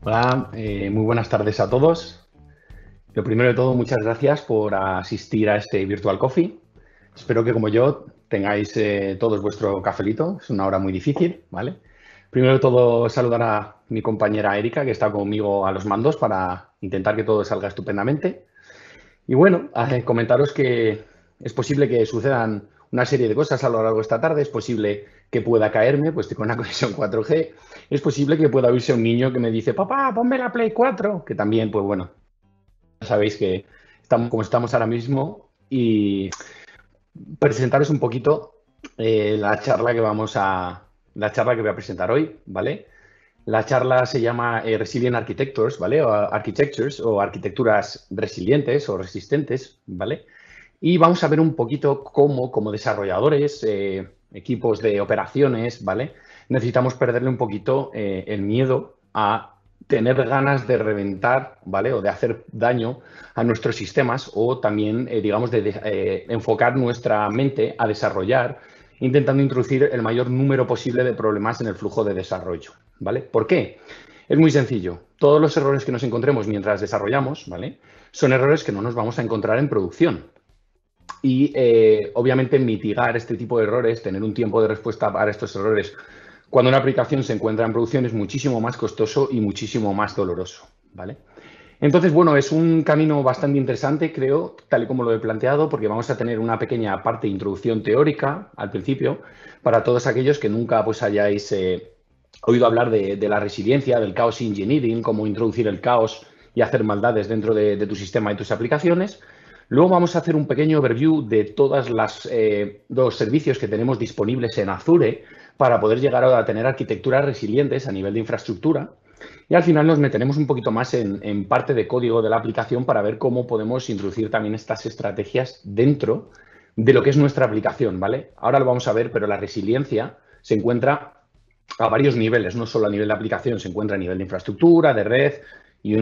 Hola, muy buenas tardes a todos. Lo primero de todo, muchas gracias por asistir a este Virtual Coffee. Espero que como yo tengáis todos vuestro cafelito. Es una hora muy difícil, ¿vale? Primero de todo, saludar a mi compañera Erika, que está conmigo a los mandos para intentar que todo salga estupendamente. Y bueno, comentaros que es posible que sucedan una serie de cosas a lo largo de esta tarde. Es posible que pueda caerme, pues estoy con una conexión 4G. Es posible que pueda oírse un niño que me dice, papá, ponme la Play 4, que también, pues bueno, ya sabéis que estamos como estamos ahora mismo y presentaros un poquito la charla que voy a presentar hoy, ¿vale? La charla se llama Resilient Architectures, ¿vale? O Architectures o arquitecturas resilientes o resistentes, ¿vale? Y vamos a ver un poquito cómo, como desarrolladores, equipos de operaciones, ¿vale? Necesitamos perderle un poquito el miedo a tener ganas de reventar, ¿vale? O de hacer daño a nuestros sistemas o también, digamos, de enfocar nuestra mente a desarrollar, intentando introducir el mayor número posible de problemas en el flujo de desarrollo, ¿vale? ¿Por qué? Es muy sencillo. Todos los errores que nos encontremos mientras desarrollamos, ¿vale? Son errores que no nos vamos a encontrar en producción. Y obviamente mitigar este tipo de errores, tener un tiempo de respuesta para estos errores cuando una aplicación se encuentra en producción es muchísimo más costoso y muchísimo más doloroso, ¿vale? Entonces, bueno, es un camino bastante interesante, creo, tal y como lo he planteado, porque vamos a tener una pequeña parte de introducción teórica al principio para todos aquellos que nunca pues hayáis oído hablar de la resiliencia, del chaos engineering, cómo introducir el caos y hacer maldades dentro de tu sistema y tus aplicaciones. Luego vamos a hacer un pequeño overview de todos los servicios que tenemos disponibles en Azure para poder llegar a tener arquitecturas resilientes a nivel de infraestructura. Y al final nos meteremos un poquito más en parte de código de la aplicación para ver cómo podemos introducir también estas estrategias dentro de lo que es nuestra aplicación, ¿vale? Ahora lo vamos a ver, pero la resiliencia se encuentra a varios niveles, no solo a nivel de aplicación, se encuentra a nivel de infraestructura, de red y,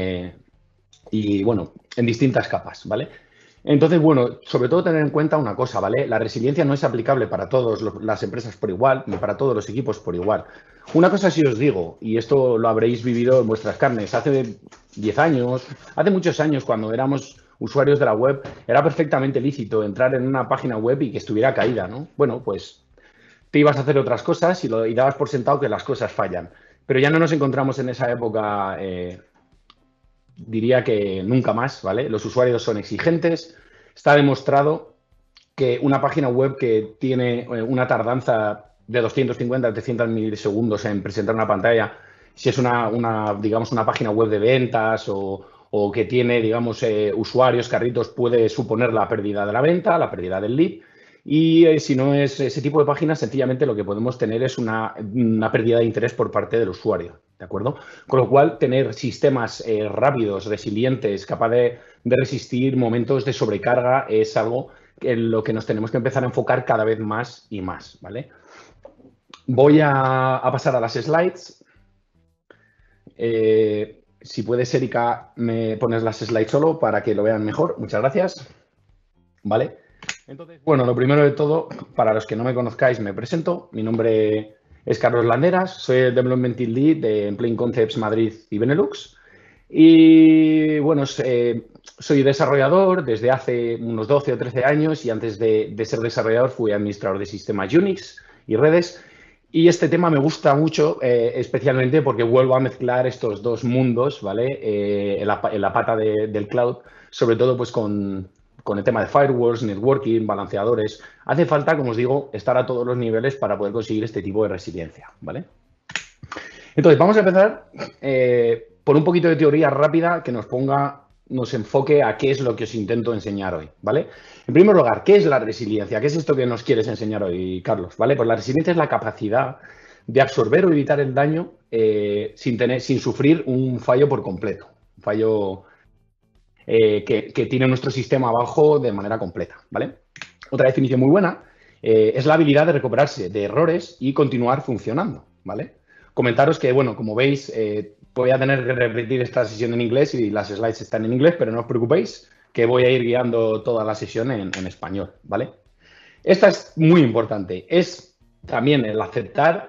bueno, en distintas capas, ¿vale? Entonces, bueno, sobre todo tener en cuenta una cosa, ¿vale? La resiliencia no es aplicable para todas las empresas por igual, ni para todos los equipos por igual. Una cosa sí os digo, y esto lo habréis vivido en vuestras carnes, hace 10 años, hace muchos años, cuando éramos usuarios de la web, era perfectamente lícito entrar en una página web y que estuviera caída, ¿no? Bueno, pues te ibas a hacer otras cosas y dabas por sentado que las cosas fallan. Pero ya no nos encontramos en esa época, diría que nunca más, ¿vale? Los usuarios son exigentes. Está demostrado que una página web que tiene una tardanza de 250 a 300 milisegundos en presentar una pantalla, si es digamos, una página web de ventas o que tiene, digamos, usuarios, carritos, puede suponer la pérdida de la venta, la pérdida del lead. Y si no es ese tipo de páginas, sencillamente lo que podemos tener es una pérdida de interés por parte del usuario, ¿de acuerdo? Con lo cual, tener sistemas rápidos, resilientes, capaces de resistir momentos de sobrecarga es algo en lo que nos tenemos que empezar a enfocar cada vez más y más, ¿vale? Voy a pasar a las slides. Si puedes, Erika, me pones las slides solo para que lo vean mejor. Muchas gracias. ¿Vale? Entonces, bueno, lo primero de todo, para los que no me conozcáis, me presento. Mi nombre es Carlos Landeras, soy el Development Team Lead de Plain Concepts Madrid y Benelux. Y bueno, soy desarrollador desde hace unos 12 o 13 años y antes de ser desarrollador fui administrador de sistemas Unix y redes. Y este tema me gusta mucho, especialmente porque vuelvo a mezclar estos dos mundos, ¿vale? En la pata del cloud, sobre todo pues con el tema de firewalls, networking, balanceadores. Hace falta, como os digo, estar a todos los niveles para poder conseguir este tipo de resiliencia, ¿vale? Entonces, vamos a empezar por un poquito de teoría rápida que nos enfoque a qué es lo que os intento enseñar hoy, ¿vale? En primer lugar, ¿qué es la resiliencia? ¿Qué es esto que nos quieres enseñar hoy, Carlos? ¿Vale? Pues la resiliencia es la capacidad de absorber o evitar el daño sin sufrir un fallo por completo, un fallo que tiene nuestro sistema abajo de manera completa, ¿vale? Otra definición muy buena es la habilidad de recuperarse de errores y continuar funcionando, ¿vale? Comentaros que, bueno, como veis, voy a tener que repetir esta sesión en inglés y las slides están en inglés, pero no os preocupéis que voy a ir guiando toda la sesión en español, ¿vale? Esta es muy importante. Es también el aceptar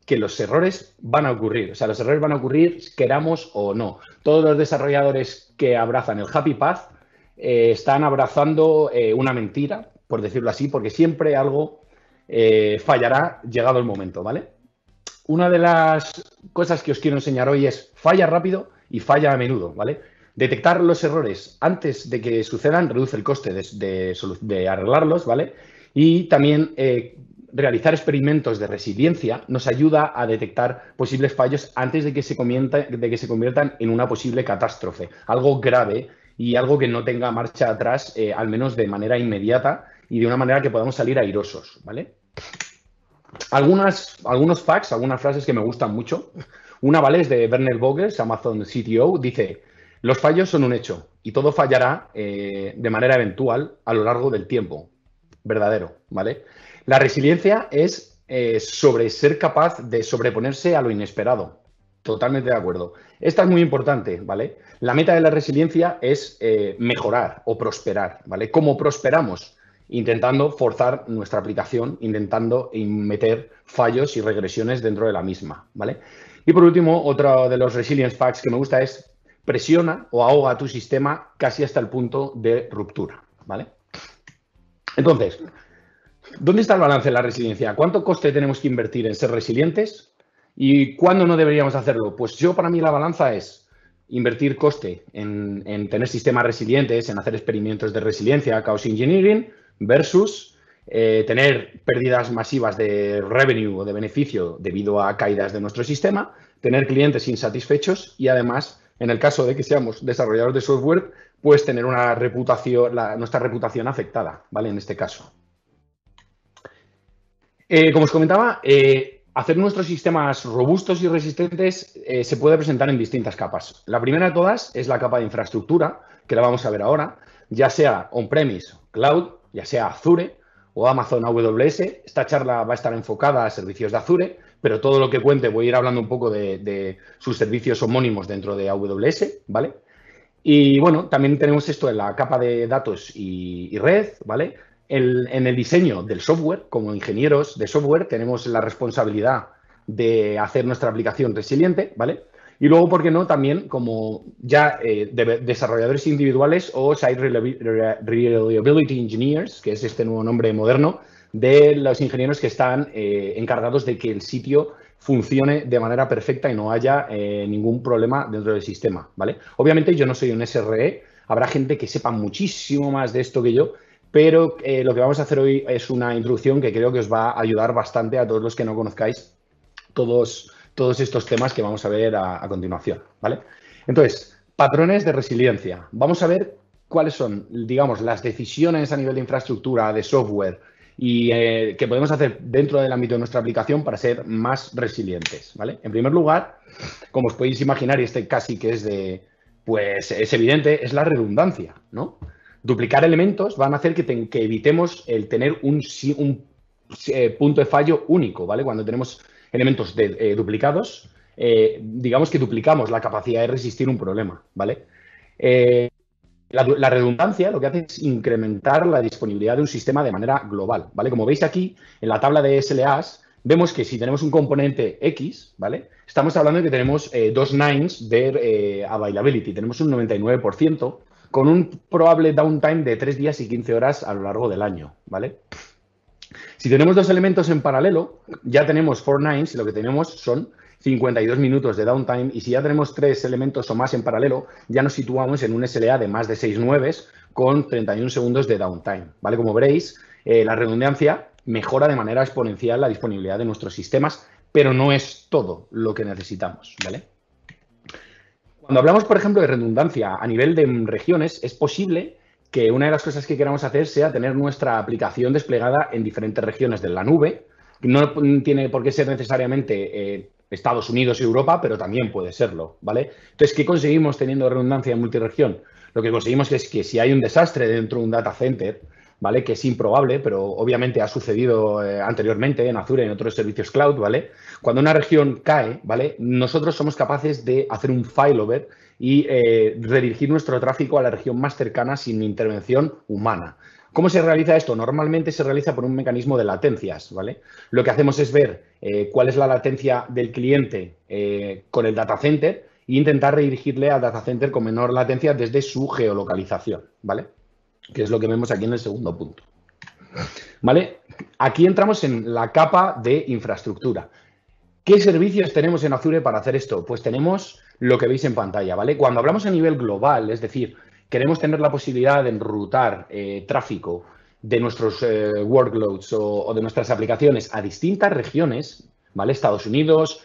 que los errores van a ocurrir. O sea, los errores van a ocurrir queramos o no. Todos los desarrolladores que abrazan el Happy Path están abrazando una mentira, por decirlo así, porque siempre algo fallará llegado el momento, ¿vale? Una de las cosas que os quiero enseñar hoy es falla rápido y falla a menudo, ¿vale? Detectar los errores antes de que sucedan reduce el coste de arreglarlos, ¿vale? Y también realizar experimentos de resiliencia nos ayuda a detectar posibles fallos antes de que se conviertan en una posible catástrofe, algo grave y algo que no tenga marcha atrás, al menos de manera inmediata y de una manera que podamos salir airosos, ¿vale? Algunos facts, algunas frases que me gustan mucho. Una, ¿vale? Es de Werner Vogels, Amazon CTO, dice: los fallos son un hecho y todo fallará de manera eventual a lo largo del tiempo. Verdadero, ¿vale? La resiliencia es sobre ser capaz de sobreponerse a lo inesperado. Totalmente de acuerdo. Esta es muy importante, ¿vale? La meta de la resiliencia es mejorar o prosperar, ¿vale? ¿Cómo prosperamos? Intentando forzar nuestra aplicación, intentando meter fallos y regresiones dentro de la misma, ¿vale? Y por último, otro de los resilience facts que me gusta es presiona o ahoga tu sistema casi hasta el punto de ruptura, ¿vale? Entonces, ¿dónde está el balance de la resiliencia? ¿Cuánto coste tenemos que invertir en ser resilientes? ¿Y cuándo no deberíamos hacerlo? Pues para mí la balanza es invertir coste en tener sistemas resilientes, en hacer experimentos de resiliencia, chaos engineering, versus tener pérdidas masivas de revenue o de beneficio debido a caídas de nuestro sistema, tener clientes insatisfechos y además, en el caso de que seamos desarrolladores de software, pues tener una reputación, nuestra reputación afectada, ¿vale? En este caso. Como os comentaba, hacer nuestros sistemas robustos y resistentes se puede presentar en distintas capas. La primera de todas es la capa de infraestructura, que la vamos a ver ahora, ya sea on-premise, cloud, ya sea Azure o Amazon AWS. Esta charla va a estar enfocada a servicios de Azure, pero todo lo que cuente voy a ir hablando un poco de sus servicios homónimos dentro de AWS, ¿vale? Y bueno, también tenemos esto en la capa de datos y red, ¿vale? En el diseño del software, como ingenieros de software, tenemos la responsabilidad de hacer nuestra aplicación resiliente, ¿vale? Y luego, ¿por qué no? También como ya desarrolladores individuales o Site Reliability Engineers, que es este nuevo nombre moderno, de los ingenieros que están encargados de que el sitio funcione de manera perfecta y no haya ningún problema dentro del sistema, ¿vale? Obviamente yo no soy un SRE, habrá gente que sepa muchísimo más de esto que yo, pero lo que vamos a hacer hoy es una introducción que creo que os va a ayudar bastante a todos los que no conozcáis todos estos temas que vamos a ver a continuación, ¿vale? Entonces, patrones de resiliencia. Vamos a ver cuáles son, digamos, las decisiones a nivel de infraestructura, de software y que podemos hacer dentro del ámbito de nuestra aplicación para ser más resilientes, ¿vale? En primer lugar, como os podéis imaginar, y este casi que es pues es evidente, es la redundancia, ¿no? Duplicar elementos van a hacer que evitemos el tener un punto de fallo único, ¿vale? Cuando tenemos elementos duplicados, digamos que duplicamos la capacidad de resistir un problema, ¿vale? La redundancia lo que hace es incrementar la disponibilidad de un sistema de manera global, ¿vale? Como veis aquí, en la tabla de SLAs, vemos que si tenemos un componente X, ¿vale? Estamos hablando de que tenemos dos nines de availability, tenemos un 99%, con un probable downtime de 3 días y 15 horas a lo largo del año, ¿vale? Si tenemos dos elementos en paralelo, ya tenemos 4 nines y lo que tenemos son 52 minutos de downtime, y si ya tenemos 3 elementos o más en paralelo, ya nos situamos en un SLA de más de 6 nueves con 31 segundos de downtime, ¿vale? Como veréis, la redundancia mejora de manera exponencial la disponibilidad de nuestros sistemas, pero no es todo lo que necesitamos, ¿vale? Cuando hablamos, por ejemplo, de redundancia a nivel de regiones, es posible que una de las cosas que queramos hacer sea tener nuestra aplicación desplegada en diferentes regiones de la nube. No tiene por qué ser necesariamente Estados Unidos y Europa, pero también puede serlo, ¿vale? Entonces, ¿qué conseguimos teniendo redundancia en multiregión? Lo que conseguimos es que si hay un desastre dentro de un data center, ¿vale? Que es improbable, pero obviamente ha sucedido anteriormente en Azure y en otros servicios cloud, ¿vale? Cuando una región cae, ¿vale? Nosotros somos capaces de hacer un failover y redirigir nuestro tráfico a la región más cercana sin intervención humana. ¿Cómo se realiza esto? Normalmente se realiza por un mecanismo de latencias, ¿vale? Lo que hacemos es ver cuál es la latencia del cliente con el data center e intentar redirigirle al data center con menor latencia desde su geolocalización, ¿vale? Que es lo que vemos aquí en el segundo punto. ¿Vale? Aquí entramos en la capa de infraestructura. ¿Qué servicios tenemos en Azure para hacer esto? Pues tenemos lo que veis en pantalla, ¿vale? Cuando hablamos a nivel global, es decir, queremos tener la posibilidad de enrutar tráfico de nuestros workloads o de nuestras aplicaciones a distintas regiones, ¿vale? Estados Unidos,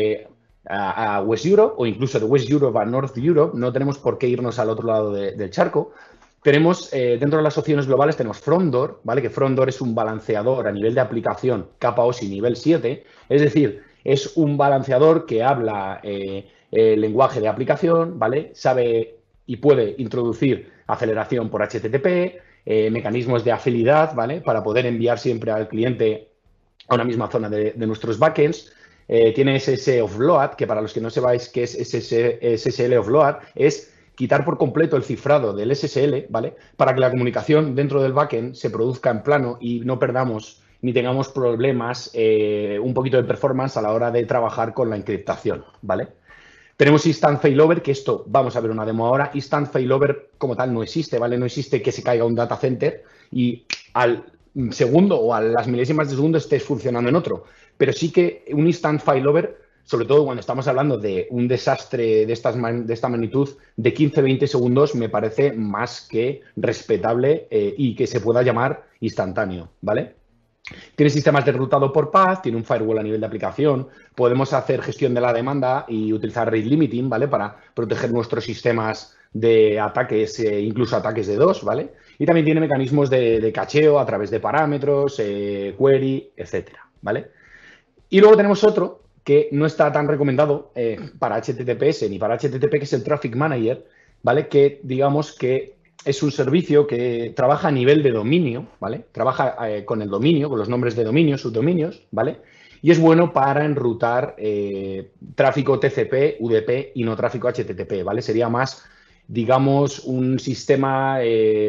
a West Europe o incluso de West Europe a North Europe, no tenemos por qué irnos al otro lado del charco. Tenemos, dentro de las opciones globales, tenemos Frondor, ¿vale? Que Frondor es un balanceador a nivel de aplicación capa OSI nivel 7, es decir, es un balanceador que habla el lenguaje de aplicación, ¿vale? Sabe y puede introducir aceleración por HTTP, mecanismos de afinidad, ¿vale? Para poder enviar siempre al cliente a una misma zona de nuestros backends. Tiene SSL offload, que para los que no sepáis qué es SSL offload, es quitar por completo el cifrado del SSL, ¿vale? Para que la comunicación dentro del backend se produzca en plano y no perdamos ni tengamos problemas un poquito de performance a la hora de trabajar con la encriptación, ¿vale? Tenemos Instant Failover, que esto vamos a ver una demo ahora. Instant Failover como tal no existe, ¿vale? No existe que se caiga un data center y al segundo o a las milésimas de segundo estés funcionando en otro. Pero sí que un Instant Failover, sobre todo cuando estamos hablando de un desastre de esta magnitud, de 15-20 segundos, me parece más que respetable y que se pueda llamar instantáneo, ¿vale? Tiene sistemas de enrutado por path, tiene un firewall a nivel de aplicación, podemos hacer gestión de la demanda y utilizar rate limiting, ¿vale? Para proteger nuestros sistemas de ataques, incluso ataques de DOS, ¿vale? Y también tiene mecanismos de cacheo a través de parámetros, query, etcétera, ¿vale? Y luego tenemos otro que no está tan recomendado para HTTPS ni para HTTP, que es el Traffic Manager, ¿vale? Que digamos que es un servicio que trabaja a nivel de dominio, ¿vale? Trabaja con el dominio, con los nombres de dominios, subdominios, ¿vale? Y es bueno para enrutar tráfico TCP, UDP y no tráfico HTTP, ¿vale? Sería más, digamos, un sistema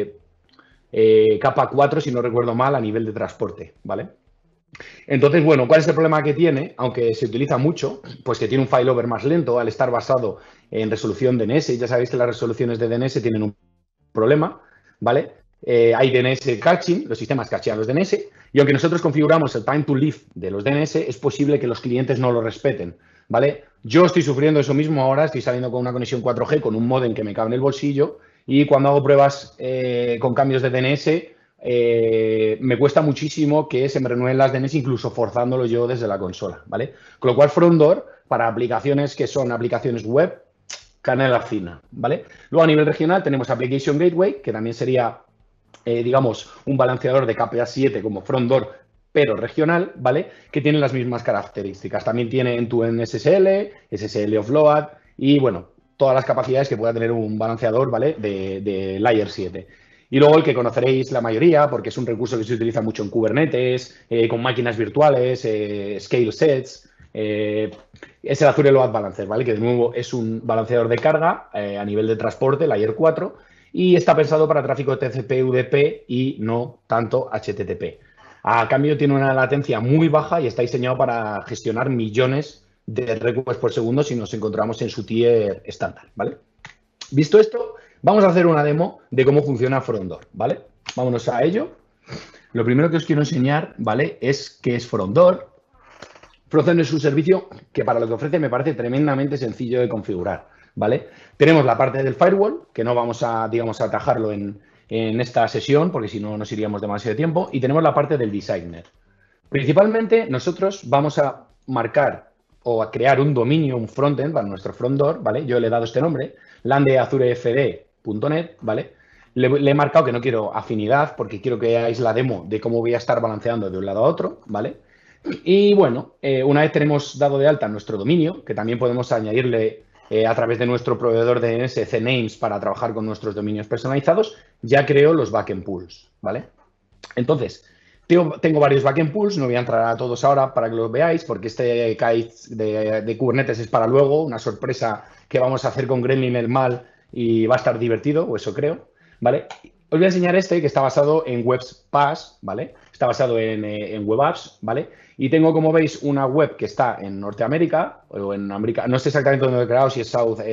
capa 4, si no recuerdo mal, a nivel de transporte, ¿vale? Entonces, bueno, ¿cuál es el problema que tiene? Aunque se utiliza mucho, pues que tiene un failover más lento al estar basado en resolución DNS. Ya sabéis que las resoluciones de DNS tienen un problema, ¿vale? Hay DNS caching, los sistemas cachean los DNS, y aunque nosotros configuramos el time to leave de los DNS, es posible que los clientes no lo respeten, ¿vale? Yo estoy sufriendo eso mismo ahora, estoy saliendo con una conexión 4G, con un módem que me cabe en el bolsillo, y cuando hago pruebas con cambios de DNS, me cuesta muchísimo que se me renueven las DNS, incluso forzándolo yo desde la consola, ¿vale? Con lo cual, Frondor, para aplicaciones que son aplicaciones web, canela fina, ¿vale? Luego, a nivel regional, tenemos Application Gateway, que también sería, digamos, un balanceador de capa 7 como Frondor, pero regional, ¿vale? Que tiene las mismas características. También tiene end-to-end SSL, SSL offload y, bueno, todas las capacidades que pueda tener un balanceador, ¿vale? De Layer 7. Y luego el que conoceréis la mayoría, porque es un recurso que se utiliza mucho en Kubernetes, con máquinas virtuales, scale sets, es el Azure Load Balancer, ¿vale? Que de nuevo es un balanceador de carga a nivel de transporte, Layer 4, y está pensado para tráfico TCP, UDP y no tanto HTTP. A cambio tiene una latencia muy baja y está diseñado para gestionar millones de requests por segundo si nos encontramos en su tier estándar, ¿vale? Visto esto, vamos a hacer una demo de cómo funciona Frondor, ¿vale? Vámonos a ello. Lo primero que os quiero enseñar, ¿vale? Es qué es Frondor. Frondor es un servicio que para lo que ofrece me parece tremendamente sencillo de configurar, ¿vale? Tenemos la parte del firewall, que no vamos a, digamos, a atajarlo en esta sesión, porque si no nos iríamos demasiado tiempo, y tenemos la parte del designer. Principalmente, nosotros vamos a marcar o a crear un dominio, un frontend para nuestro Frondor, ¿vale? Yo le he dado este nombre, landezurefd.net, ¿vale? Le he marcado que no quiero afinidad porque quiero que veáis la demo de cómo voy a estar balanceando de un lado a otro, ¿vale? Y bueno, una vez tenemos dado de alta nuestro dominio, que también podemos añadirle a través de nuestro proveedor de DNS CNames para trabajar con nuestros dominios personalizados, ya creo los backend pools, ¿vale? Entonces, tengo varios backend pools, no voy a entrar a todos ahora para que los veáis, porque este kite de Kubernetes es para luego, una sorpresa que vamos a hacer con Gremlin el mal y va a estar divertido, o eso creo, ¿vale? os voy a enseñar este que está basado en Webs PaaS, ¿vale? Está basado en Web Apps, ¿vale? Y tengo, como veis, una web que está en Norteamérica o en América, no sé exactamente dónde lo he creado, si es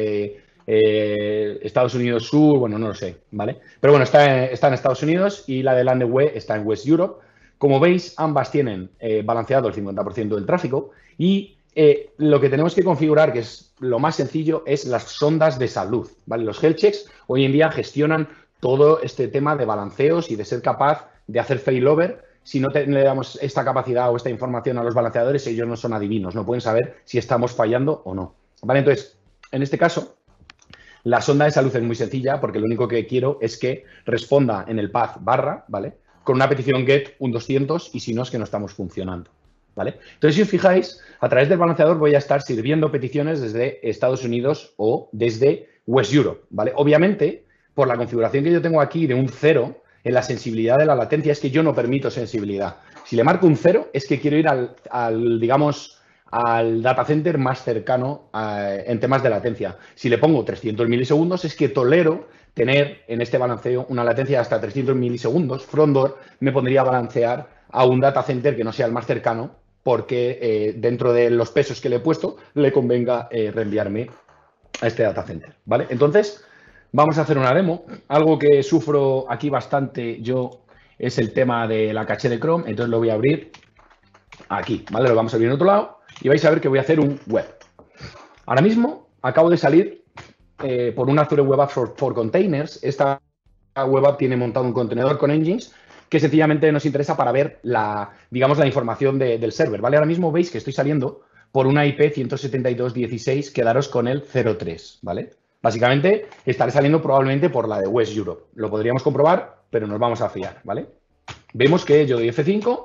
Estados Unidos Sur, bueno, no lo sé, ¿vale? Pero bueno, está en Estados Unidos y la de Landeweb está en West Europe. Como veis, ambas tienen balanceado el 50% del tráfico y lo que tenemos que configurar, que es lo más sencillo, es las sondas de salud, ¿vale? Los health checks hoy en día gestionan todo este tema de balanceos y de ser capaz de hacer failover. Si no le damos esta capacidad o esta información a los balanceadores, ellos no son adivinos, no pueden saber si estamos fallando o no. ¿Vale? Entonces, en este caso, la sonda de salud es muy sencilla porque lo único que quiero es que responda en el path barra, ¿vale? Con una petición get un 200 y si no es que no estamos funcionando, ¿vale? Entonces, si os fijáis, a través del balanceador voy a estar sirviendo peticiones desde Estados Unidos o desde West Europe, ¿vale? Obviamente, por la configuración que yo tengo aquí de un 0 en la sensibilidad de la latencia, es que yo no permito sensibilidad. Si le marco un 0, es que quiero ir digamos, al data center más cercano en temas de latencia. Si le pongo 300 milisegundos, es que tolero tener en este balanceo una latencia de hasta 300 milisegundos. Frondor me pondría a balancear a un data center que no sea el más cercano, porque dentro de los pesos que le he puesto, le convenga reenviarme a este data center, ¿vale? Entonces, vamos a hacer una demo. Algo que sufro aquí bastante yo es el tema de la caché de Chrome. Entonces lo voy a abrir aquí, ¿vale? Lo vamos a abrir en otro lado y vais a ver que voy a hacer un web. Ahora mismo acabo de salir por una Azure Web App for Containers. Esta Web App tiene montado un contenedor con engines que sencillamente nos interesa para ver digamos, la información del server, ¿vale? Ahora mismo veis que estoy saliendo por una IP 172.16, quedaros con el 03, ¿vale? Básicamente, estaré saliendo probablemente por la de West Europe. Lo podríamos comprobar, pero nos vamos a fiar, ¿vale? Vemos que yo doy F5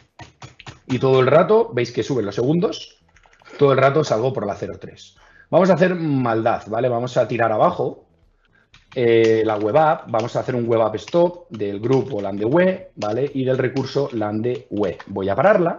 y todo el rato, veis que suben los segundos, todo el rato salgo por la 03. Vamos a hacer maldad, ¿vale? Vamos a tirar abajo la web app, vamos a hacer un web app stop del grupo Landeweb, ¿vale? Y del recurso Landeweb. Voy a pararla.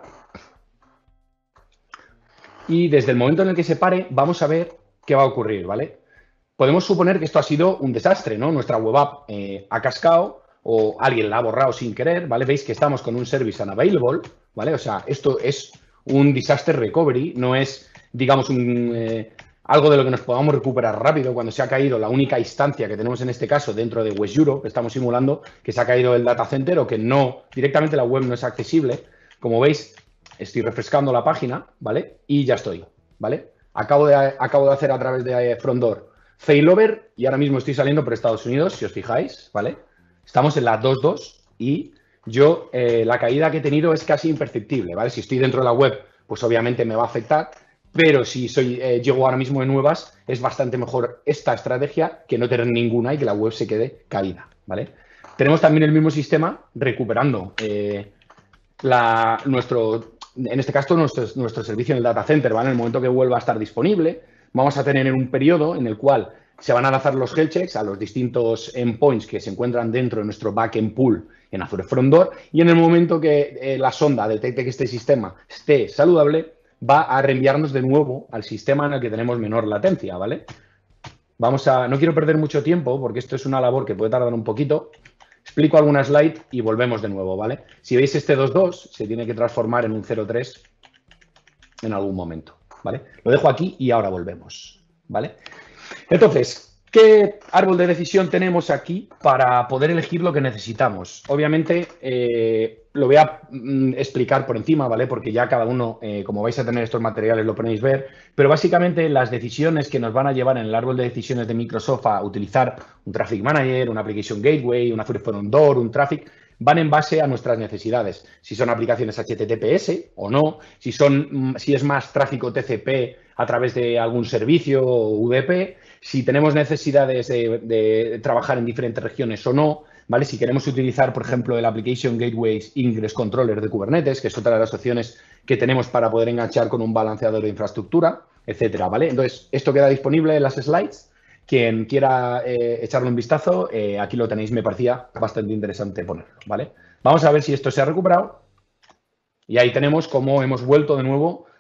Y desde el momento en el que se pare, vamos a ver qué va a ocurrir, ¿vale? Podemos suponer que esto ha sido un desastre, ¿no? Nuestra web app ha cascado o alguien la ha borrado sin querer, ¿vale? Veis que estamos con un service unavailable, ¿vale? O sea, esto es un disaster recovery, no es, digamos, algo de lo que nos podamos recuperar rápido cuando se ha caído la única instancia que tenemos en este caso dentro de West Europe, que estamos simulando que se ha caído el data center o que no, directamente la web no es accesible. Como veis, estoy refrescando la página, ¿vale? Y ya estoy, ¿vale? Acabo de hacer a través de Frondor failover y ahora mismo estoy saliendo por Estados Unidos, si os fijáis, ¿vale? Estamos en la 2.2 y yo la caída que he tenido es casi imperceptible, ¿vale? Si estoy dentro de la web, pues obviamente me va a afectar, pero si llego ahora mismo de nuevas, es bastante mejor esta estrategia que no tener ninguna y que la web se quede caída, ¿vale? Tenemos también el mismo sistema recuperando en este caso, nuestro servicio en el data center, ¿vale? En el momento que vuelva a estar disponible, vamos a tener un periodo en el cual se van a lanzar los health checks a los distintos endpoints que se encuentran dentro de nuestro backend pool en Azure Frondor y en el momento que la sonda detecte que este sistema esté saludable, va a reenviarnos de nuevo al sistema en el que tenemos menor latencia, ¿vale? No quiero perder mucho tiempo porque esto es una labor que puede tardar un poquito. Explico alguna slide y volvemos de nuevo, ¿vale? Si veis este 2.2, se tiene que transformar en un 0.3 en algún momento, ¿vale? Lo dejo aquí y ahora volvemos, ¿vale? Entonces, ¿qué árbol de decisión tenemos aquí para poder elegir lo que necesitamos? Obviamente, lo voy a explicar por encima, ¿vale? Porque ya cada uno, como vais a tener estos materiales, lo podéis ver. Pero básicamente las decisiones que nos van a llevar en el árbol de decisiones de Microsoft a utilizar un Traffic Manager, una Application Gateway, una Azure Frondor, un Traffic, van en base a nuestras necesidades. Si son aplicaciones HTTPS o no, si es más tráfico TCP a través de algún servicio o UDP, si tenemos necesidades de trabajar en diferentes regiones o no, ¿vale? Si queremos utilizar, por ejemplo, el Application Gateways Ingress Controller de Kubernetes, que es otra de las opciones que tenemos para poder enganchar con un balanceador de infraestructura, etcétera, ¿vale? Entonces, esto queda disponible en las slides. Quien quiera echarle un vistazo, aquí lo tenéis, me parecía bastante interesante ponerlo, ¿vale? Vamos a ver si esto se ha recuperado. Y ahí tenemos cómo hemos vuelto de nuevo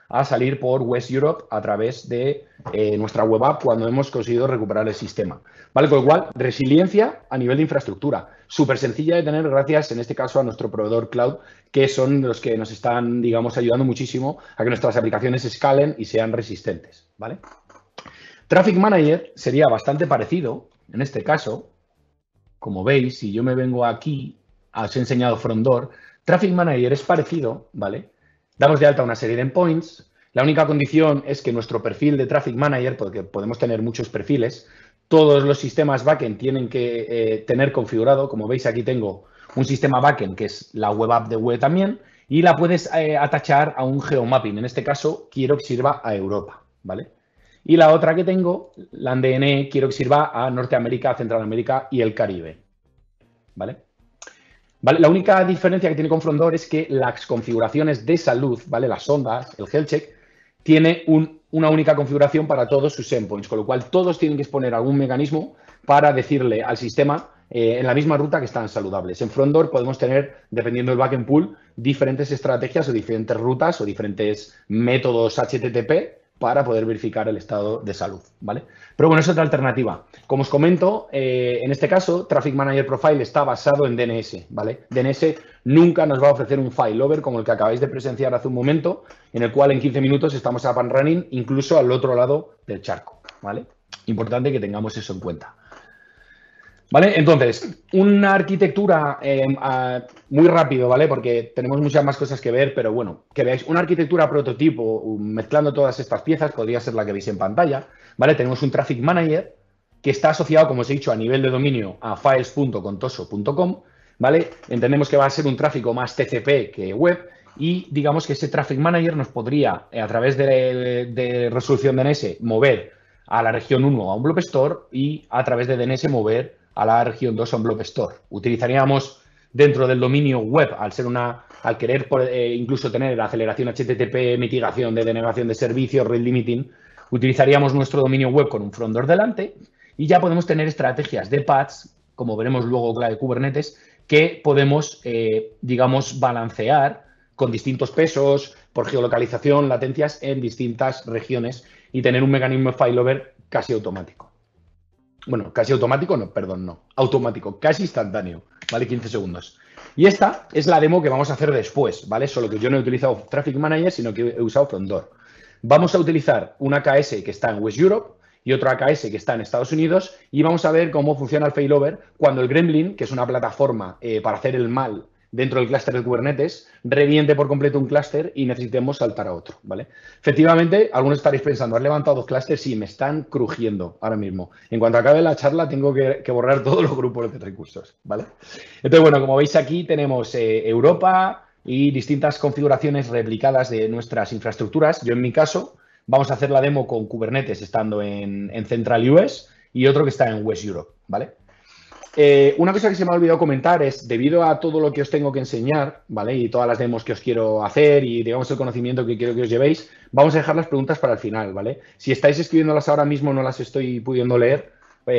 a salir por West Europe a través de nuestra web app cuando hemos conseguido recuperar el sistema. ¿Vale? Con lo cual, resiliencia a nivel de infraestructura. Súper sencilla de tener gracias, en este caso, a nuestro proveedor cloud, que son los que nos están, digamos, ayudando muchísimo a que nuestras aplicaciones escalen y sean resistentes. ¿Vale? Traffic Manager sería bastante parecido, en este caso. Como veis, si yo me vengo aquí, os he enseñado Front Door, Traffic Manager es parecido, ¿vale? Damos de alta una serie de endpoints. La única condición es que nuestro perfil de Traffic Manager, porque podemos tener muchos perfiles, todos los sistemas backend tienen que tener configurado. Como veis, aquí tengo un sistema backend, que es la web app de web también, y la puedes atachar a un geomapping. En este caso, quiero que sirva a Europa, ¿vale? Y la otra que tengo, la DNE, quiero que sirva a Norteamérica, Centroamérica y el Caribe, ¿vale? ¿Vale? La única diferencia que tiene con Front Door es que las configuraciones de salud, ¿vale? Las ondas, el health check, tiene una única configuración para todos sus endpoints, con lo cual todos tienen que exponer algún mecanismo para decirle al sistema en la misma ruta que están saludables. En Front Door podemos tener, dependiendo del backend pool, diferentes estrategias o diferentes rutas o diferentes métodos HTTP para poder verificar el estado de salud, ¿vale? Pero bueno, es otra alternativa. Como os comento, en este caso, Traffic Manager Profile está basado en DNS, ¿vale? DNS nunca nos va a ofrecer un failover como el que acabáis de presenciar hace un momento, en el cual en 15 minutos estamos up and running, incluso al otro lado del charco, ¿vale? Importante que tengamos eso en cuenta. ¿Vale? Entonces, una arquitectura muy rápido, ¿vale? Porque tenemos muchas más cosas que ver, pero bueno, que veáis una arquitectura prototipo mezclando todas estas piezas, podría ser la que veis en pantalla, ¿vale? Tenemos un Traffic Manager que está asociado, como os he dicho, a nivel de dominio a files.contoso.com, ¿vale? Entendemos que va a ser un tráfico más TCP que web y digamos que ese Traffic Manager nos podría, a través de resolución DNS, mover a la región 1 a un blob store y a través de DNS mover a la región 2 a un blob store. Utilizaríamos dentro del dominio web, al querer incluso tener aceleración HTTP, mitigación de denegación de servicios, rate limiting, utilizaríamos nuestro dominio web con un front door delante y ya podemos tener estrategias de paths, como veremos luego con la de Kubernetes, que podemos, digamos, balancear con distintos pesos, por geolocalización, latencias en distintas regiones y tener un mecanismo de failover casi automático. Bueno, casi automático, no, perdón, no. Automático, casi instantáneo, ¿vale? 15 segundos. Y esta es la demo que vamos a hacer después, ¿vale? Solo que yo no he utilizado Traffic Manager, sino que he usado Front Door. Vamos a utilizar un AKS que está en West Europe y otro AKS que está en Estados Unidos y vamos a ver cómo funciona el failover cuando el Gremlin, que es una plataforma para hacer el mal dentro del clúster de Kubernetes, reviente por completo un clúster y necesitemos saltar a otro, ¿vale? Efectivamente, algunos estaréis pensando, ¿has levantado 2 clústeres? Sí, me están crujiendo ahora mismo. En cuanto acabe la charla, tengo que borrar todos los grupos de recursos, ¿vale? Entonces, bueno, como veis aquí tenemos Europa y distintas configuraciones replicadas de nuestras infraestructuras. Yo, en mi caso, vamos a hacer la demo con Kubernetes estando en Central US y otro que está en West Europe, ¿vale? Una cosa que se me ha olvidado comentar es, debido a todo lo que os tengo que enseñar, ¿vale? Y todas las demos que os quiero hacer y, digamos, el conocimiento que quiero que os llevéis, vamos a dejar las preguntas para el final, ¿vale? Si estáis escribiéndolas ahora mismo no las estoy pudiendo leer,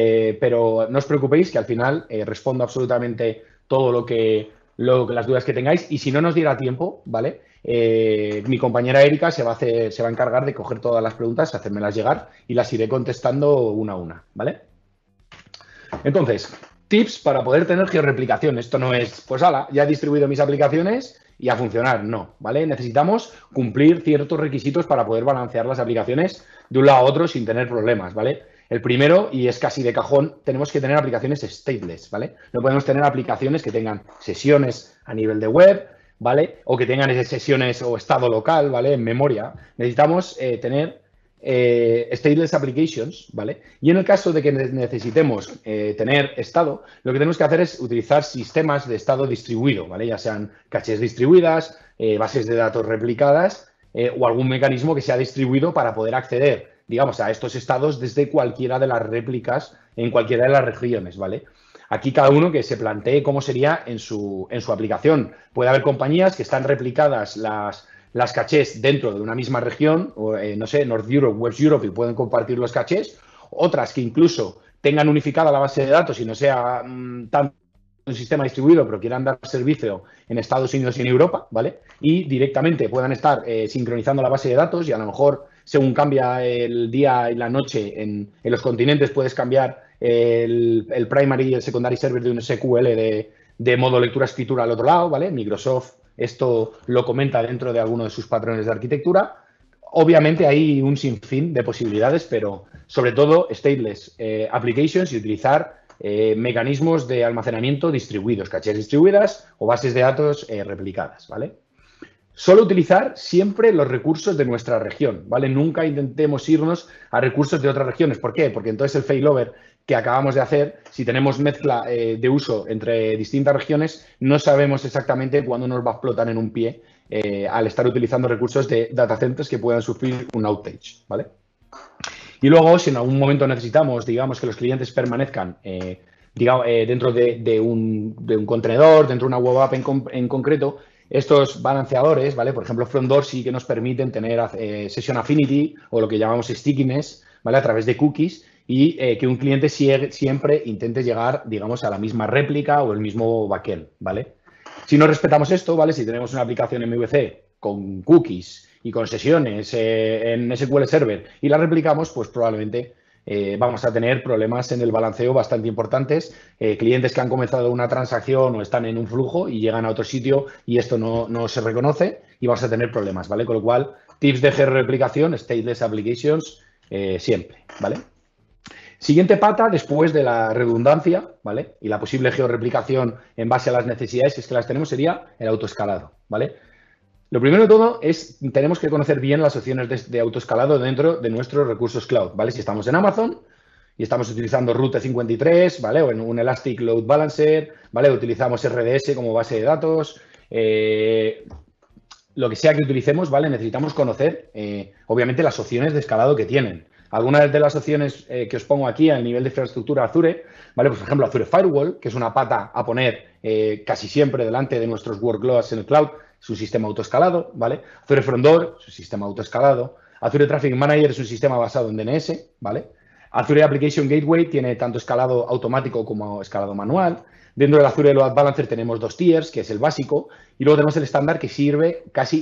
pero no os preocupéis que al final respondo absolutamente todo las dudas que tengáis y si no nos diera tiempo, ¿vale? Mi compañera Erika se va a encargar de coger todas las preguntas, hacérmelas llegar y las iré contestando una a una, ¿vale? Entonces, tips para poder tener georreplicación. Esto no es, pues ala, ya he distribuido mis aplicaciones y a funcionar. No, ¿vale? Necesitamos cumplir ciertos requisitos para poder balancear las aplicaciones de un lado a otro sin tener problemas, ¿vale? El primero, y es casi de cajón, tenemos que tener aplicaciones stateless, ¿vale? No podemos tener aplicaciones que tengan sesiones a nivel de web, ¿vale? O que tengan esas sesiones o estado local, ¿vale? En memoria. Necesitamos tener stateless applications, ¿vale? Y en el caso de que necesitemos tener estado, lo que tenemos que hacer es utilizar sistemas de estado distribuido, ¿vale? Ya sean caches distribuidas, bases de datos replicadas o algún mecanismo que sea distribuido para poder acceder, digamos, a estos estados desde cualquiera de las réplicas en cualquiera de las regiones, ¿vale? Aquí cada uno que se plantee cómo sería en su aplicación. Puede haber compañías que están replicadas las cachés dentro de una misma región, o, no sé, North Europe, West Europe, y pueden compartir los cachés. Otras que incluso tengan unificada la base de datos y no sea tanto un sistema distribuido, pero quieran dar servicio en Estados Unidos y en Europa, ¿vale? Y directamente puedan estar sincronizando la base de datos y a lo mejor, según cambia el día y la noche en los continentes, puedes cambiar el primary y el secondary server de un SQL de modo lectura-escritura al otro lado, ¿vale? Microsoft esto lo comenta dentro de alguno de sus patrones de arquitectura. Obviamente hay un sinfín de posibilidades, pero sobre todo stateless applications y utilizar mecanismos de almacenamiento distribuidos, cachés distribuidas o bases de datos replicadas, ¿vale? Solo utilizar siempre los recursos de nuestra región, ¿vale? Nunca intentemos irnos a recursos de otras regiones. ¿Por qué? Porque entonces el failover que acabamos de hacer, si tenemos mezcla de uso entre distintas regiones, no sabemos exactamente cuándo nos va a explotar en un pie al estar utilizando recursos de data centers que puedan sufrir un outage, ¿vale? Y luego, si en algún momento necesitamos, digamos, que los clientes permanezcan dentro de un contenedor, dentro de una web app en concreto, estos balanceadores, ¿vale? Por ejemplo, Frontdoor sí que nos permiten tener Session Affinity o lo que llamamos stickiness, ¿vale? A través de cookies y que un cliente siempre intente llegar, digamos, a la misma réplica o el mismo backend, ¿vale? Si no respetamos esto, ¿vale? Si tenemos una aplicación MVC con cookies y con sesiones en SQL Server y la replicamos, pues probablemente vamos a tener problemas en el balanceo bastante importantes. Clientes que han comenzado una transacción o están en un flujo y llegan a otro sitio y esto no se reconoce y vamos a tener problemas, ¿vale? Con lo cual, tips de georreplicación, stateless applications, siempre, ¿vale? Siguiente pata, después de la redundancia, ¿vale? Y la posible georreplicación en base a las necesidades que las tenemos sería el autoescalado, ¿vale? Lo primero de todo es, tenemos que conocer bien las opciones de autoescalado dentro de nuestros recursos cloud, ¿vale? Si estamos en Amazon y estamos utilizando Route 53, ¿vale? O en un Elastic Load Balancer, ¿vale? Utilizamos RDS como base de datos, lo que sea que utilicemos, ¿vale? Necesitamos conocer, obviamente, las opciones de escalado que tienen. Algunas de las opciones que os pongo aquí a nivel de infraestructura Azure, ¿vale? Pues, por ejemplo, Azure Firewall, que es una pata a poner casi siempre delante de nuestros workloads en el cloud, es un sistema autoescalado, ¿vale? Azure Frontdoor es un sistema autoescalado. Azure Traffic Manager es un sistema basado en DNS, ¿vale? Azure Application Gateway tiene tanto escalado automático como escalado manual. Dentro del Azure Load Balancer tenemos dos tiers, que es el básico, y luego tenemos el estándar que sirve casi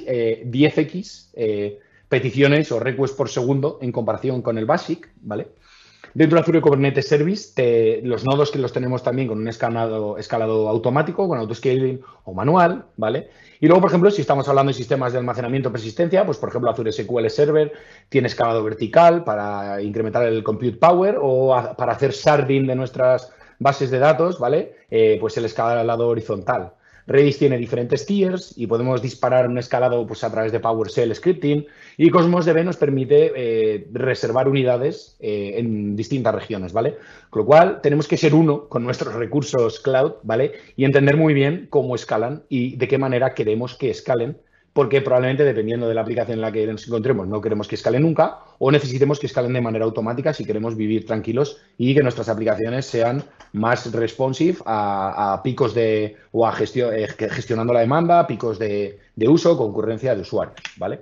10x peticiones o requests por segundo en comparación con el Basic, ¿vale? Dentro de Azure Kubernetes Service, los nodos que los tenemos también con un escalado automático, con autoscaling o manual, ¿vale? Y luego, por ejemplo, si estamos hablando de sistemas de almacenamiento persistencia, pues, por ejemplo, Azure SQL Server tiene escalado vertical para incrementar el compute power o para hacer sharding de nuestras bases de datos, ¿vale? Pues el escalado horizontal. Redis tiene diferentes tiers y podemos disparar un escalado pues, a través de PowerShell scripting y Cosmos DB nos permite reservar unidades en distintas regiones, ¿vale? Con lo cual, tenemos que ser uno con nuestros recursos cloud, ¿vale? Y entender muy bien cómo escalan y de qué manera queremos que escalen, porque probablemente, dependiendo de la aplicación en la que nos encontremos, no queremos que escalen nunca o necesitemos que escalen de manera automática si queremos vivir tranquilos y que nuestras aplicaciones sean más responsive a picos o a gestionando la demanda, picos de uso, concurrencia de usuarios, ¿vale?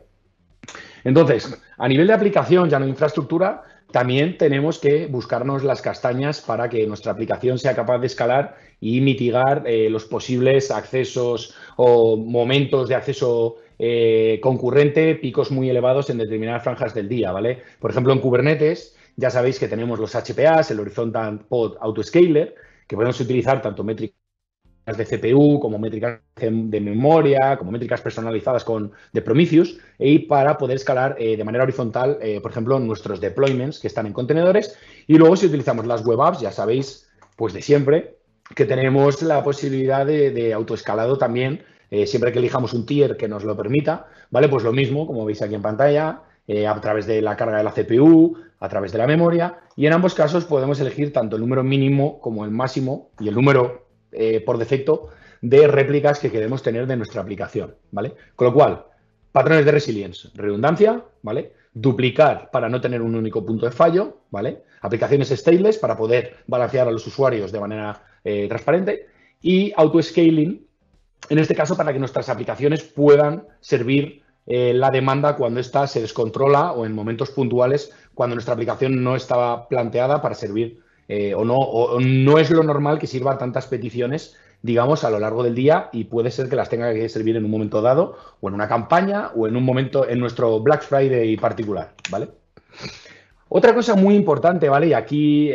Entonces, a nivel de aplicación, ya no infraestructura, también tenemos que buscarnos las castañas para que nuestra aplicación sea capaz de escalar y mitigar los posibles accesos o momentos de acceso concurrente, picos muy elevados en determinadas franjas del día, ¿vale? Por ejemplo, en Kubernetes ya sabéis que tenemos los HPAs, el Horizontal Pod Autoscaler, que podemos utilizar tanto métricas de CPU, como métricas de memoria, como métricas personalizadas de Prometheus, y para poder escalar de manera horizontal, por ejemplo, nuestros deployments que están en contenedores. Y luego, si utilizamos las web apps, ya sabéis, pues de siempre, que tenemos la posibilidad de autoescalado también, siempre que elijamos un tier que nos lo permita, ¿vale? Pues lo mismo, como veis aquí en pantalla, a través de la carga de la CPU, a través de la memoria, y en ambos casos podemos elegir tanto el número mínimo como el máximo y el número por defecto de réplicas que queremos tener de nuestra aplicación, ¿vale? Con lo cual, patrones de resilience, redundancia, ¿vale? Duplicar para no tener un único punto de fallo, ¿vale? Aplicaciones stateless para poder balancear a los usuarios de manera transparente y auto-scaling, en este caso para que nuestras aplicaciones puedan servir la demanda cuando ésta se descontrola o en momentos puntuales cuando nuestra aplicación no estaba planteada para servir o no es lo normal que sirva tantas peticiones digamos, a lo largo del día y puede ser que las tenga que servir en un momento dado o en una campaña o en un momento en nuestro Black Friday particular, ¿vale? Otra cosa muy importante, ¿vale? Y aquí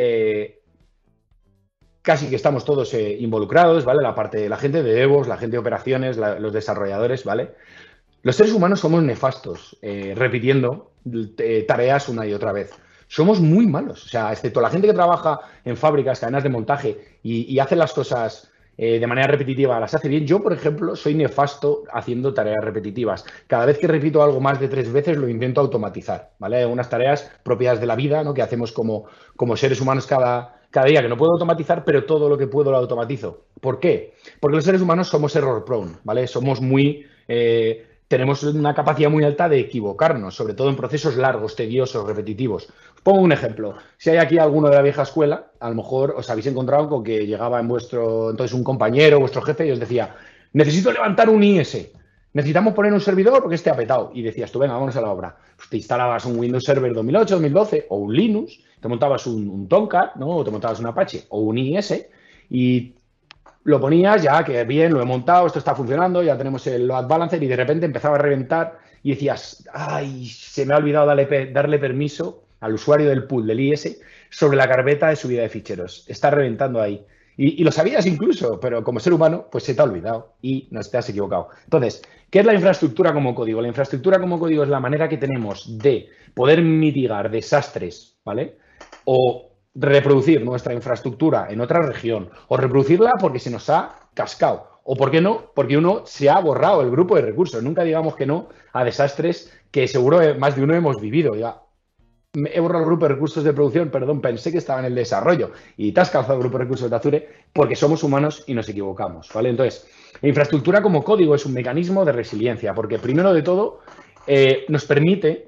casi que estamos todos involucrados, ¿vale? La gente de DevOps, la gente de operaciones, los desarrolladores, ¿vale? Los seres humanos somos nefastos, repitiendo tareas una y otra vez. Somos muy malos, o sea, excepto la gente que trabaja en fábricas, cadenas de montaje y hace las cosas de manera repetitiva, las hace bien. Yo, por ejemplo, soy nefasto haciendo tareas repetitivas. Cada vez que repito algo más de 3 veces, lo intento automatizar, ¿vale? Hay unas tareas propias de la vida, ¿no? Que hacemos como seres humanos cada día, que no puedo automatizar, pero todo lo que puedo lo automatizo. ¿Por qué? Porque los seres humanos somos error prone, ¿vale? Somos muy... tenemos una capacidad muy alta de equivocarnos, sobre todo en procesos largos, tediosos, repetitivos. Os pongo un ejemplo. Si hay aquí alguno de la vieja escuela, a lo mejor os habéis encontrado con que llegaba entonces un compañero, vuestro jefe, y os decía, necesito levantar un IS, necesitamos poner un servidor porque este ha petado. Y decías tú, venga, vámonos a la obra. Pues te instalabas un Windows Server 2008, 2012 o un Linux, te montabas un Tomcat, ¿no? O te montabas un Apache o un IS y lo ponías, ya que bien, lo he montado, esto está funcionando, ya tenemos el load balancer y de repente empezaba a reventar y decías, ay, se me ha olvidado darle permiso al usuario del pool del IS sobre la carpeta de subida de ficheros. Está reventando ahí. Y lo sabías incluso, pero como ser humano, pues se te ha olvidado y no te has equivocado. Entonces, ¿qué es la infraestructura como código? La infraestructura como código es la manera que tenemos de poder mitigar desastres, ¿vale? O reproducir nuestra infraestructura en otra región o reproducirla porque se nos ha cascado. O, ¿por qué no? Porque uno se ha borrado el grupo de recursos. Nunca digamos que no a desastres que seguro más de uno hemos vivido. Ya, he borrado el grupo de recursos de producción, perdón, pensé que estaba en el desarrollo y te has calzado el grupo de recursos de Azure porque somos humanos y nos equivocamos, ¿vale? Entonces, la infraestructura como código es un mecanismo de resiliencia porque primero de todo nos permite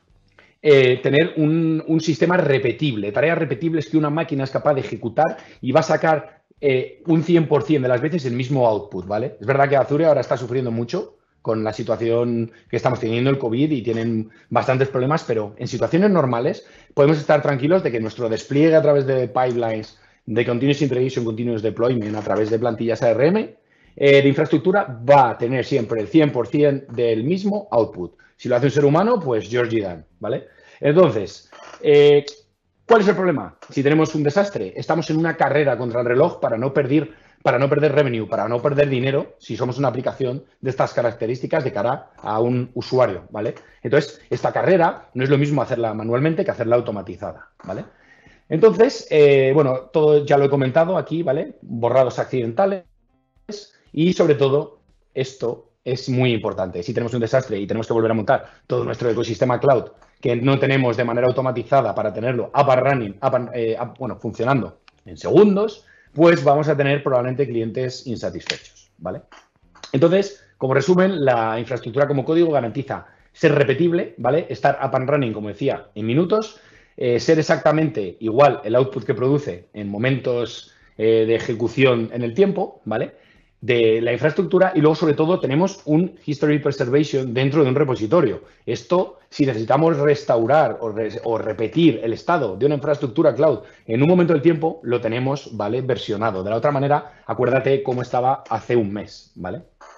tener un sistema repetible, tareas repetibles que una máquina es capaz de ejecutar y va a sacar un 100% de las veces el mismo output, ¿vale? Es verdad que Azure ahora está sufriendo mucho con la situación que estamos teniendo, el COVID, y tienen bastantes problemas, pero en situaciones normales podemos estar tranquilos de que nuestro despliegue a través de pipelines, de Continuous Integration, Continuous Deployment, a través de plantillas ARM, de infraestructura, va a tener siempre el 100% del mismo output. Si lo hace un ser humano, pues Georgie Dan, ¿vale? Entonces, ¿cuál es el problema? Si tenemos un desastre, estamos en una carrera contra el reloj para no perder revenue, para no perder dinero, si somos una aplicación de estas características de cara a un usuario, ¿vale? Entonces, esta carrera no es lo mismo hacerla manualmente que hacerla automatizada, ¿vale? Entonces, bueno, todo ya lo he comentado aquí, ¿vale? Borrados accidentales y, sobre todo, esto es muy importante. Si tenemos un desastre y tenemos que volver a montar todo nuestro ecosistema cloud que no tenemos de manera automatizada para tenerlo up and running, bueno, funcionando en segundos, pues vamos a tener probablemente clientes insatisfechos, ¿vale? Entonces, como resumen, la infraestructura como código garantiza ser repetible, ¿vale? Estar up and running, como decía, en minutos, ser exactamente igual el output que produce en momentos de ejecución en el tiempo, ¿vale? De la infraestructura y luego, sobre todo, tenemos un history preservation dentro de un repositorio. Esto, si necesitamos restaurar o repetir el estado de una infraestructura cloud en un momento del tiempo, lo tenemos, ¿vale? Versionado. De la otra manera, acuérdate cómo estaba hace un mes, ¿vale?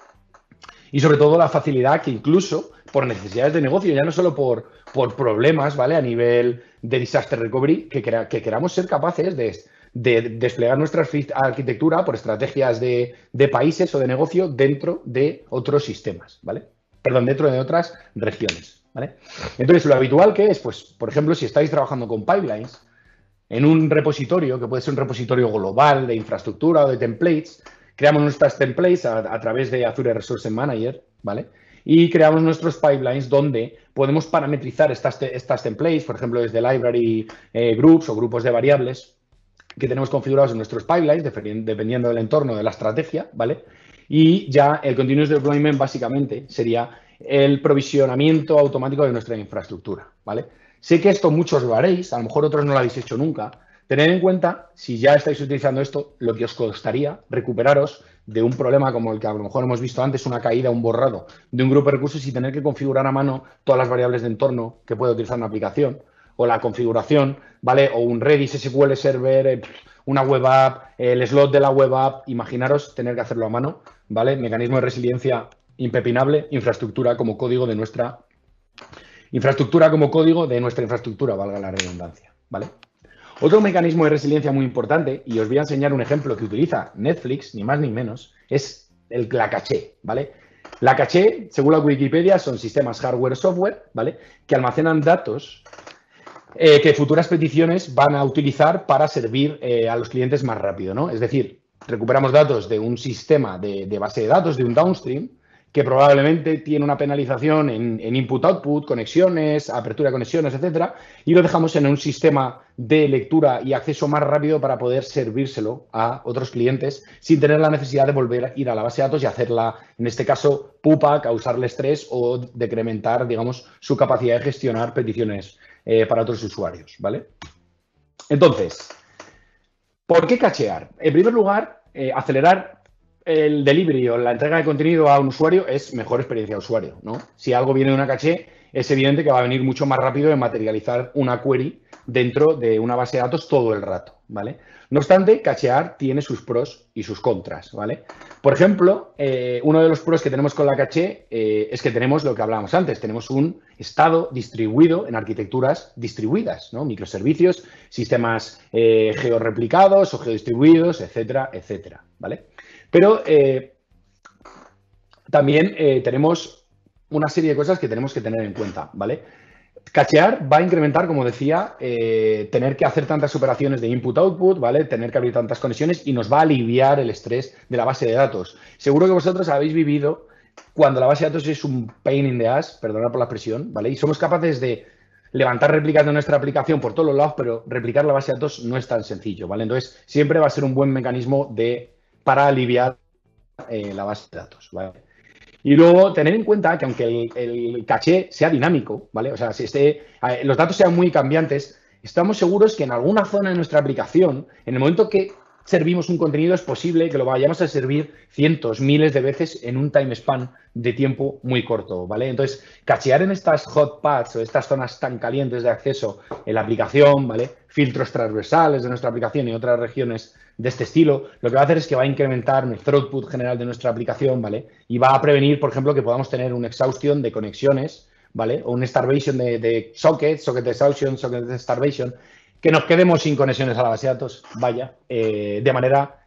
Y sobre todo la facilidad que incluso por necesidades de negocio, ya no solo por problemas, ¿vale? A nivel de disaster recovery, que queramos ser capaces de desplegar nuestra arquitectura por estrategias de países o de negocio dentro de otros sistemas, ¿vale? Perdón, dentro de otras regiones, ¿vale? Entonces, lo habitual que es, pues, por ejemplo, si estáis trabajando con pipelines en un repositorio, que puede ser un repositorio global de infraestructura o de templates, creamos nuestras templates a través de Azure Resource Manager, ¿vale? Y creamos nuestros pipelines donde podemos parametrizar estas templates, por ejemplo, desde library groups o grupos de variables que tenemos configurados en nuestros pipelines, dependiendo del entorno de la estrategia, ¿vale? Y ya el Continuous Deployment básicamente sería el provisionamiento automático de nuestra infraestructura, ¿vale? Sé que esto muchos lo haréis, a lo mejor otros no lo habéis hecho nunca. Tened en cuenta, si ya estáis utilizando esto, lo que os costaría recuperaros de un problema como el que a lo mejor hemos visto antes, una caída, un borrado de un grupo de recursos y tener que configurar a mano todas las variables de entorno que puede utilizar una aplicación. o la configuración, ¿vale? O un Redis SQL Server, una web app, el slot de la web app, imaginaros tener que hacerlo a mano, ¿vale? Mecanismo de resiliencia impepinable, infraestructura como código de nuestra infraestructura, valga la redundancia, ¿vale? Otro mecanismo de resiliencia muy importante, y os voy a enseñar un ejemplo que utiliza Netflix, ni más ni menos, es la caché, ¿vale? La caché, según la Wikipedia, son sistemas hardware o software, ¿vale? Que almacenan datos que futuras peticiones van a utilizar para servir a los clientes más rápido, ¿no? Es decir, recuperamos datos de un sistema de base de datos, de un downstream, que probablemente tiene una penalización en input-output, conexiones, apertura de conexiones, etcétera, y lo dejamos en un sistema de lectura y acceso más rápido para poder servírselo a otros clientes sin tener la necesidad de volver a ir a la base de datos y hacerla, en este caso, pupa, causarle estrés o decrementar, digamos, su capacidad de gestionar peticiones para otros usuarios, ¿vale? Entonces, ¿por qué cachear? En primer lugar, acelerar el delivery o la entrega de contenido a un usuario es mejor experiencia de usuario, ¿no? Si algo viene de una caché, es evidente que va a venir mucho más rápido en materializar una query dentro de una base de datos todo el rato, ¿vale? No obstante, cachear tiene sus pros y sus contras, ¿vale? Por ejemplo, uno de los pros que tenemos con la caché es que tenemos lo que hablábamos antes, tenemos un estado distribuido en arquitecturas distribuidas, ¿no? Microservicios, sistemas georreplicados o geodistribuidos, etcétera, etcétera, ¿vale? Pero también tenemos una serie de cosas que tenemos que tener en cuenta, ¿vale? Cachear va a incrementar, como decía, tener que hacer tantas operaciones de input-output, ¿vale? Tener que abrir tantas conexiones y nos va a aliviar el estrés de la base de datos. Seguro que vosotros habéis vivido cuando la base de datos es un pain in the ass, perdonad por la expresión, ¿vale? Y somos capaces de levantar réplicas de nuestra aplicación por todos los lados, pero replicar la base de datos no es tan sencillo, ¿vale? Entonces, siempre va a ser un buen mecanismo para aliviar la base de datos, ¿vale? Y luego tener en cuenta que aunque el caché sea dinámico, ¿vale? O sea, si los datos sean muy cambiantes, estamos seguros que en alguna zona de nuestra aplicación, en el momento que servimos un contenido, es posible que lo vayamos a servir cientos, miles de veces en un time span de tiempo muy corto, ¿vale? Entonces, cachear en estas hot paths o estas zonas tan calientes de acceso en la aplicación, ¿vale? Filtros transversales de nuestra aplicación y otras regiones de este estilo, lo que va a hacer es que va a incrementar el throughput general de nuestra aplicación, ¿vale? Y va a prevenir, por ejemplo, que podamos tener una exhaustión de conexiones, ¿vale? O un starvation de sockets, socket exhaustion, socket starvation, que nos quedemos sin conexiones a la base de datos, vaya, de manera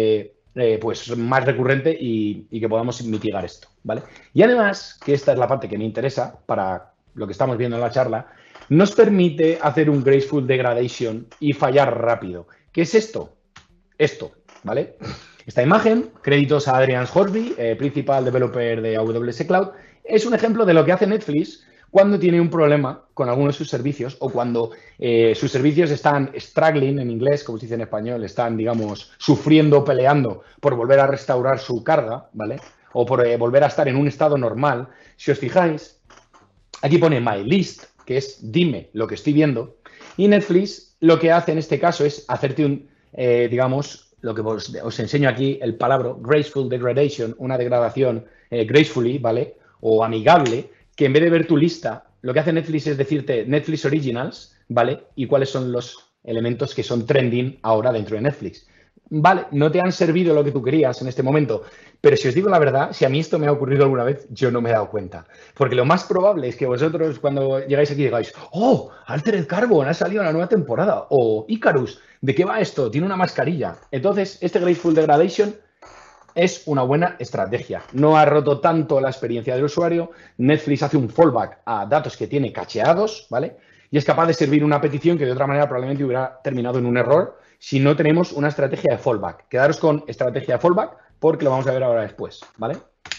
pues más recurrente y que podamos mitigar esto, ¿vale? Y además, que esta es la parte que me interesa para lo que estamos viendo en la charla, nos permite hacer un graceful degradation y fallar rápido. ¿Qué es esto? Esto, ¿vale? Esta imagen, créditos a Adrian Horsby, principal developer de AWS Cloud, es un ejemplo de lo que hace Netflix cuando tiene un problema con alguno de sus servicios o cuando sus servicios están struggling, en inglés, como se dice en español, están, digamos, sufriendo, peleando por volver a restaurar su carga, ¿vale? O por volver a estar en un estado normal. Si os fijáis, aquí pone My List, que es dime lo que estoy viendo, y Netflix lo que hace en este caso es hacerte un digamos, lo que os enseño aquí, el palabra graceful degradation, una degradación gracefully, ¿vale? O amigable, que en vez de ver tu lista, lo que hace Netflix es decirte Netflix Originals, ¿vale? Y cuáles son los elementos que son trending ahora dentro de Netflix. Vale, no te han servido lo que tú querías en este momento, pero si os digo la verdad, si a mí esto me ha ocurrido alguna vez, yo no me he dado cuenta. Porque lo más probable es que vosotros cuando llegáis aquí digáis, oh, Altered Carbon ha salido la nueva temporada, o Icarus, ¿de qué va esto? Tiene una mascarilla. Entonces, este Graceful Degradation es una buena estrategia. No ha roto tanto la experiencia del usuario. Netflix hace un fallback a datos que tiene cacheados, ¿vale? Y es capaz de servir una petición que de otra manera probablemente hubiera terminado en un error si no tenemos una estrategia de fallback. Quedaros con estrategia de fallback porque lo vamos a ver ahora después, ¿vale?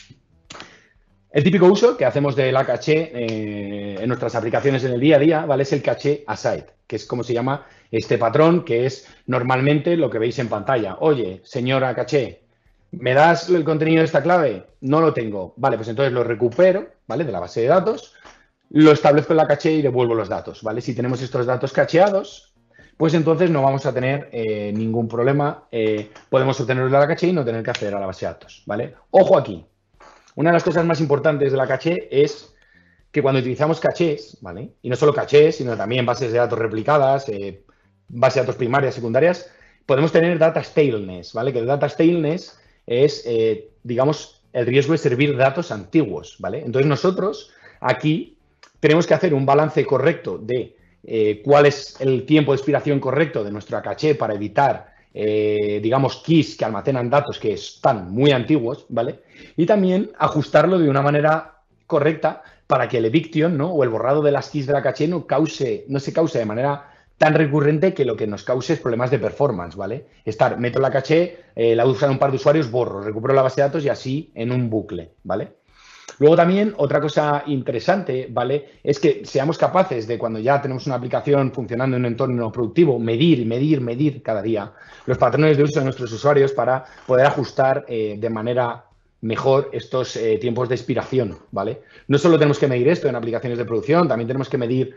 El típico uso que hacemos de la caché en nuestras aplicaciones en el día a día, ¿vale? Es el caché aside, que es como se llama este patrón, que es normalmente lo que veis en pantalla. Oye, señora caché, ¿me das el contenido de esta clave? No lo tengo. Vale, pues entonces lo recupero, ¿vale? De la base de datos, lo establezco en la caché y devuelvo los datos, ¿vale? Si tenemos estos datos cacheados, pues entonces no vamos a tener ningún problema. Podemos obtenerlos de la caché y no tener que acceder a la base de datos, ¿vale? Ojo aquí. Una de las cosas más importantes de la caché es que cuando utilizamos cachés, ¿vale? Y no solo cachés, sino también bases de datos replicadas, bases de datos primarias, secundarias, podemos tener data staleness, ¿vale? Que el data staleness es, digamos, el riesgo de servir datos antiguos, ¿vale? Entonces nosotros aquí tenemos que hacer un balance correcto de cuál es el tiempo de expiración correcto de nuestra caché para evitar, digamos, keys que almacenan datos que están muy antiguos, ¿vale? Y también ajustarlo de una manera correcta para que el eviction, ¿no? O el borrado de las keys de la caché no se cause de manera tan recurrente que lo que nos cause es problemas de performance, ¿vale? Meto la caché, la usan un par de usuarios, borro, recupero la base de datos y así en un bucle, ¿vale? Luego también otra cosa interesante, ¿vale? Es que seamos capaces de, cuando ya tenemos una aplicación funcionando en un entorno productivo, medir cada día los patrones de uso de nuestros usuarios para poder ajustar de manera mejor estos tiempos de expiración, ¿vale? No solo tenemos que medir esto en aplicaciones de producción, también tenemos que medir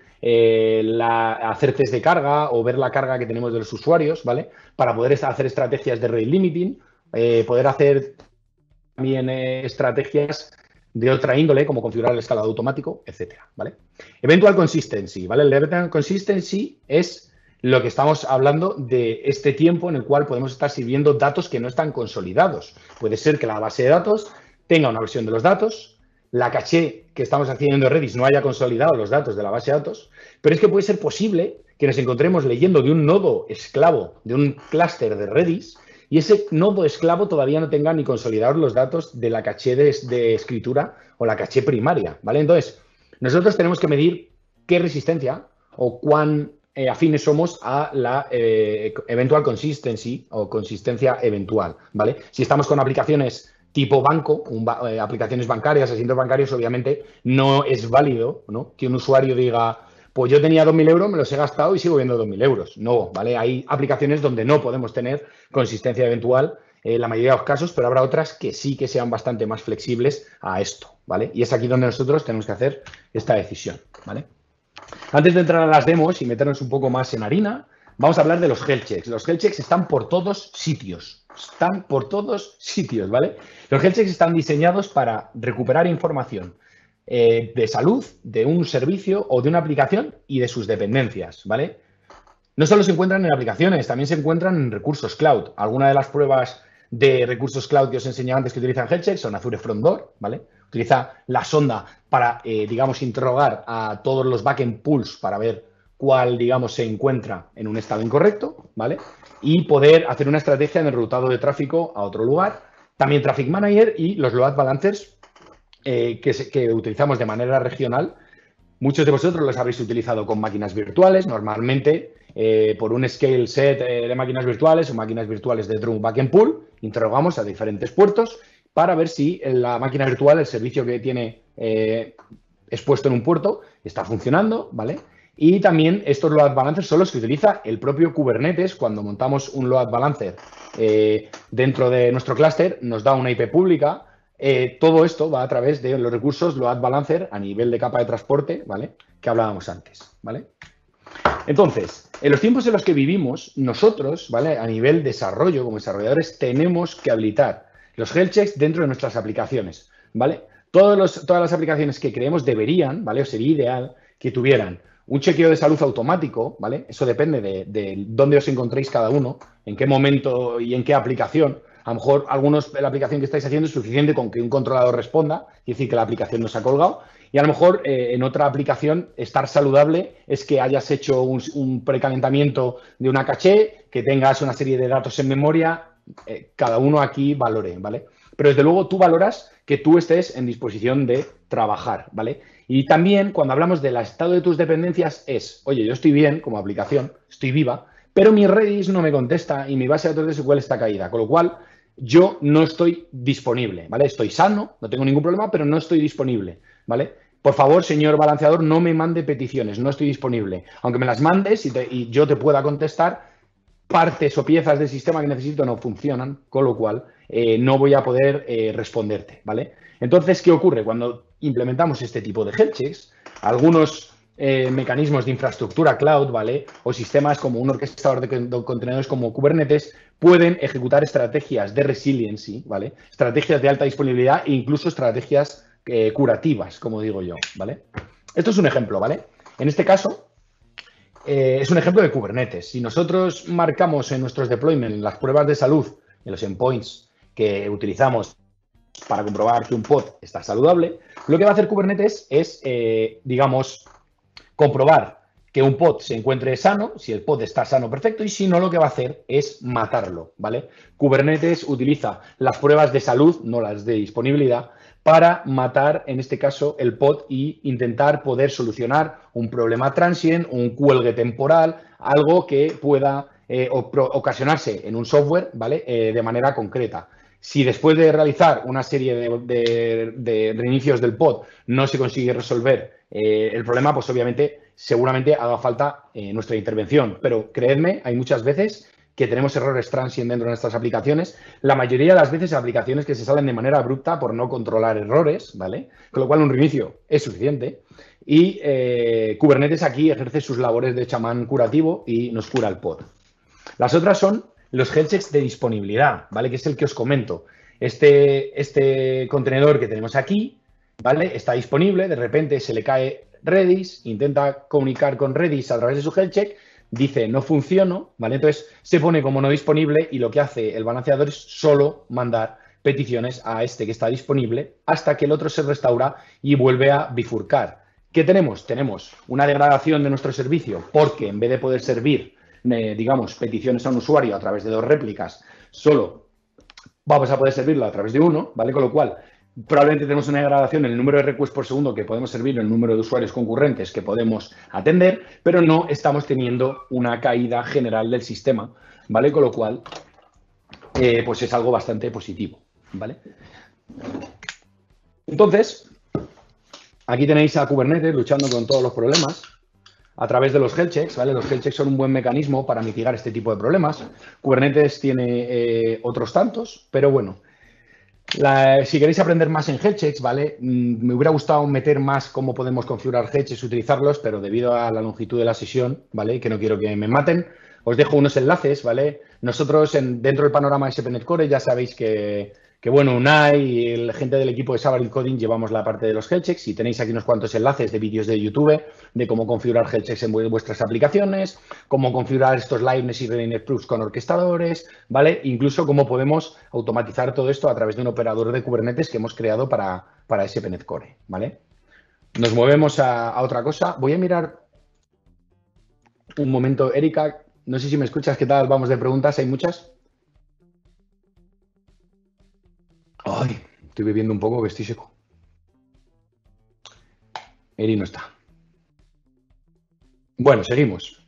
hacer test de carga o ver la carga que tenemos de los usuarios, ¿vale? Para poder hacer estrategias de rate limiting, poder hacer también estrategias de otra índole, como configurar el escalado automático, etcétera, ¿vale? Eventual consistency, ¿vale? El eventual consistency es lo que estamos hablando de este tiempo en el cual podemos estar sirviendo datos que no están consolidados. Puede ser que la base de datos tenga una versión de los datos, la caché que estamos haciendo en Redis no haya consolidado los datos de la base de datos, pero es que puede ser posible que nos encontremos leyendo de un nodo esclavo, de un clúster de Redis, y ese nodo esclavo todavía no tenga ni consolidados los datos de la caché de escritura o la caché primaria, ¿vale? Entonces, nosotros tenemos que medir qué resistencia o cuán afines somos a la eventual consistency o consistencia eventual, ¿vale? Si estamos con aplicaciones tipo banco, aplicaciones bancarias, asientos bancarios, obviamente no es válido, ¿no?, que un usuario diga, pues yo tenía 2.000 euros, me los he gastado y sigo viendo 2.000 euros. No, ¿vale? Hay aplicaciones donde no podemos tener consistencia eventual en la mayoría de los casos, pero habrá otras que sí que sean bastante más flexibles a esto, ¿vale? Y es aquí donde nosotros tenemos que hacer esta decisión, ¿vale? Antes de entrar a las demos y meternos un poco más en harina, vamos a hablar de los health checks. Los health checks están por todos sitios. Están por todos sitios, ¿vale? Los health checks están diseñados para recuperar información de salud, de un servicio o de una aplicación y de sus dependencias, ¿vale? No solo se encuentran en aplicaciones, también se encuentran en recursos cloud. Algunas de las pruebas de recursos cloud que os enseñaba antes que utilizan health checks son Azure Front Door, ¿vale? Utiliza la sonda para, digamos, interrogar a todos los backend pools para ver cuál, digamos, se encuentra en un estado incorrecto, ¿vale? Y poder hacer una estrategia en el rutado de tráfico a otro lugar. También Traffic Manager y los Load Balancers que utilizamos de manera regional. Muchos de vosotros los habréis utilizado con máquinas virtuales, normalmente por un scale set de máquinas virtuales o máquinas virtuales dentro de un backend pool. Interrogamos a diferentes puertos para ver si la máquina virtual, el servicio que tiene expuesto en un puerto, está funcionando, ¿vale? Y también estos load balancers son los que utiliza el propio Kubernetes. Cuando montamos un load balancer dentro de nuestro clúster, nos da una IP pública. Todo esto va a través de los recursos load balancer a nivel de capa de transporte, ¿vale?, que hablábamos antes, ¿vale? Entonces, en los tiempos en los que vivimos, nosotros, ¿vale?, a nivel desarrollo, como desarrolladores, tenemos que habilitar los health checks dentro de nuestras aplicaciones, ¿vale? Todas las aplicaciones que creemos deberían, ¿vale?, o sería ideal que tuvieran un chequeo de salud automático, ¿vale? Eso depende de dónde os encontréis cada uno, en qué momento y en qué aplicación. A lo mejor la aplicación que estáis haciendo es suficiente con que un controlador responda, es decir, que la aplicación no se ha colgado. Y a lo mejor en otra aplicación estar saludable es que hayas hecho un precalentamiento de una caché, que tengas una serie de datos en memoria, cada uno aquí valore, ¿vale? Pero desde luego tú valoras que tú estés en disposición de trabajar, ¿vale? Y también cuando hablamos del estado de tus dependencias es, oye, yo estoy bien como aplicación, estoy viva, pero mi Redis no me contesta y mi base de datos de SQL está caída, con lo cual yo no estoy disponible, ¿vale? Estoy sano, no tengo ningún problema, pero no estoy disponible, ¿vale? Por favor, señor balanceador, no me mande peticiones, no estoy disponible. Aunque me las mandes y yo te pueda contestar, partes o piezas del sistema que necesito no funcionan, con lo cual no voy a poder responderte, ¿vale? Entonces, ¿qué ocurre? Cuando implementamos este tipo de health checks, algunos mecanismos de infraestructura cloud, ¿vale?, o sistemas como un orquestador de contenedores como Kubernetes pueden ejecutar estrategias de resiliency, ¿vale?, estrategias de alta disponibilidad e incluso estrategias curativas, como digo yo, ¿vale? Esto es un ejemplo, ¿vale? En este caso, es un ejemplo de Kubernetes. Si nosotros marcamos en nuestros deployments, en las pruebas de salud, en los endpoints que utilizamos para comprobar que un pod está saludable, lo que va a hacer Kubernetes es, digamos, comprobar que un pod se encuentre sano, si el pod está sano, perfecto, y si no, lo que va a hacer es matarlo, ¿vale? Kubernetes utiliza las pruebas de salud, no las de disponibilidad, para matar, en este caso, el pod e intentar poder solucionar un problema transient, un cuelgue temporal, algo que pueda ocasionarse en un software, ¿vale? De manera concreta. Si después de realizar una serie de reinicios del pod no se consigue resolver el problema, pues obviamente seguramente haga falta nuestra intervención. Pero creedme, hay muchas veces que tenemos errores transient dentro de nuestras aplicaciones. La mayoría de las veces aplicaciones que se salen de manera abrupta por no controlar errores, ¿vale? Con lo cual un reinicio es suficiente. Y Kubernetes aquí ejerce sus labores de chamán curativo y nos cura el pod. Las otras son los health checks de disponibilidad, ¿vale? Que es el que os comento. Este contenedor que tenemos aquí, ¿vale? Está disponible, de repente se le cae Redis, intenta comunicar con Redis a través de su health check, dice no funciono, ¿vale? Entonces se pone como no disponible y lo que hace el balanceador es solo mandar peticiones a este que está disponible hasta que el otro se restaura y vuelve a bifurcar. ¿Qué tenemos? Tenemos una degradación de nuestro servicio porque en vez de poder servir digamos, peticiones a un usuario a través de 2 réplicas, solo vamos a poder servirlo a través de 1, ¿vale? Con lo cual, probablemente tenemos una degradación en el número de requests por segundo que podemos servir, en el número de usuarios concurrentes que podemos atender, pero no estamos teniendo una caída general del sistema, ¿vale? Con lo cual, pues es algo bastante positivo, ¿vale? Entonces, aquí tenéis a Kubernetes luchando con todos los problemas a través de los health checks, ¿vale? Los health checks son un buen mecanismo para mitigar este tipo de problemas. Kubernetes tiene otros tantos, pero bueno. Si queréis aprender más en health checks, ¿vale? Me hubiera gustado meter más cómo podemos configurar health checks, utilizarlos, pero debido a la longitud de la sesión, ¿vale? Que no quiero que me maten, os dejo unos enlaces, ¿vale? Nosotros, dentro del panorama de SPNet Core, ya sabéis que bueno, Unai y la gente del equipo de Xamarin Coding llevamos la parte de los health checks y tenéis aquí unos cuantos enlaces de vídeos de YouTube de cómo configurar health checks en vuestras aplicaciones, cómo configurar estos liveness y readiness proofs con orquestadores, ¿vale? Incluso cómo podemos automatizar todo esto a través de un operador de Kubernetes que hemos creado para SPNet Core, ¿vale? Nos movemos a otra cosa. Voy a mirar un momento, Erika, no sé si me escuchas, ¿qué tal? Vamos de preguntas, ¿hay muchas? Ay, estoy bebiendo un poco que estoy seco. Eri no está. Bueno, seguimos.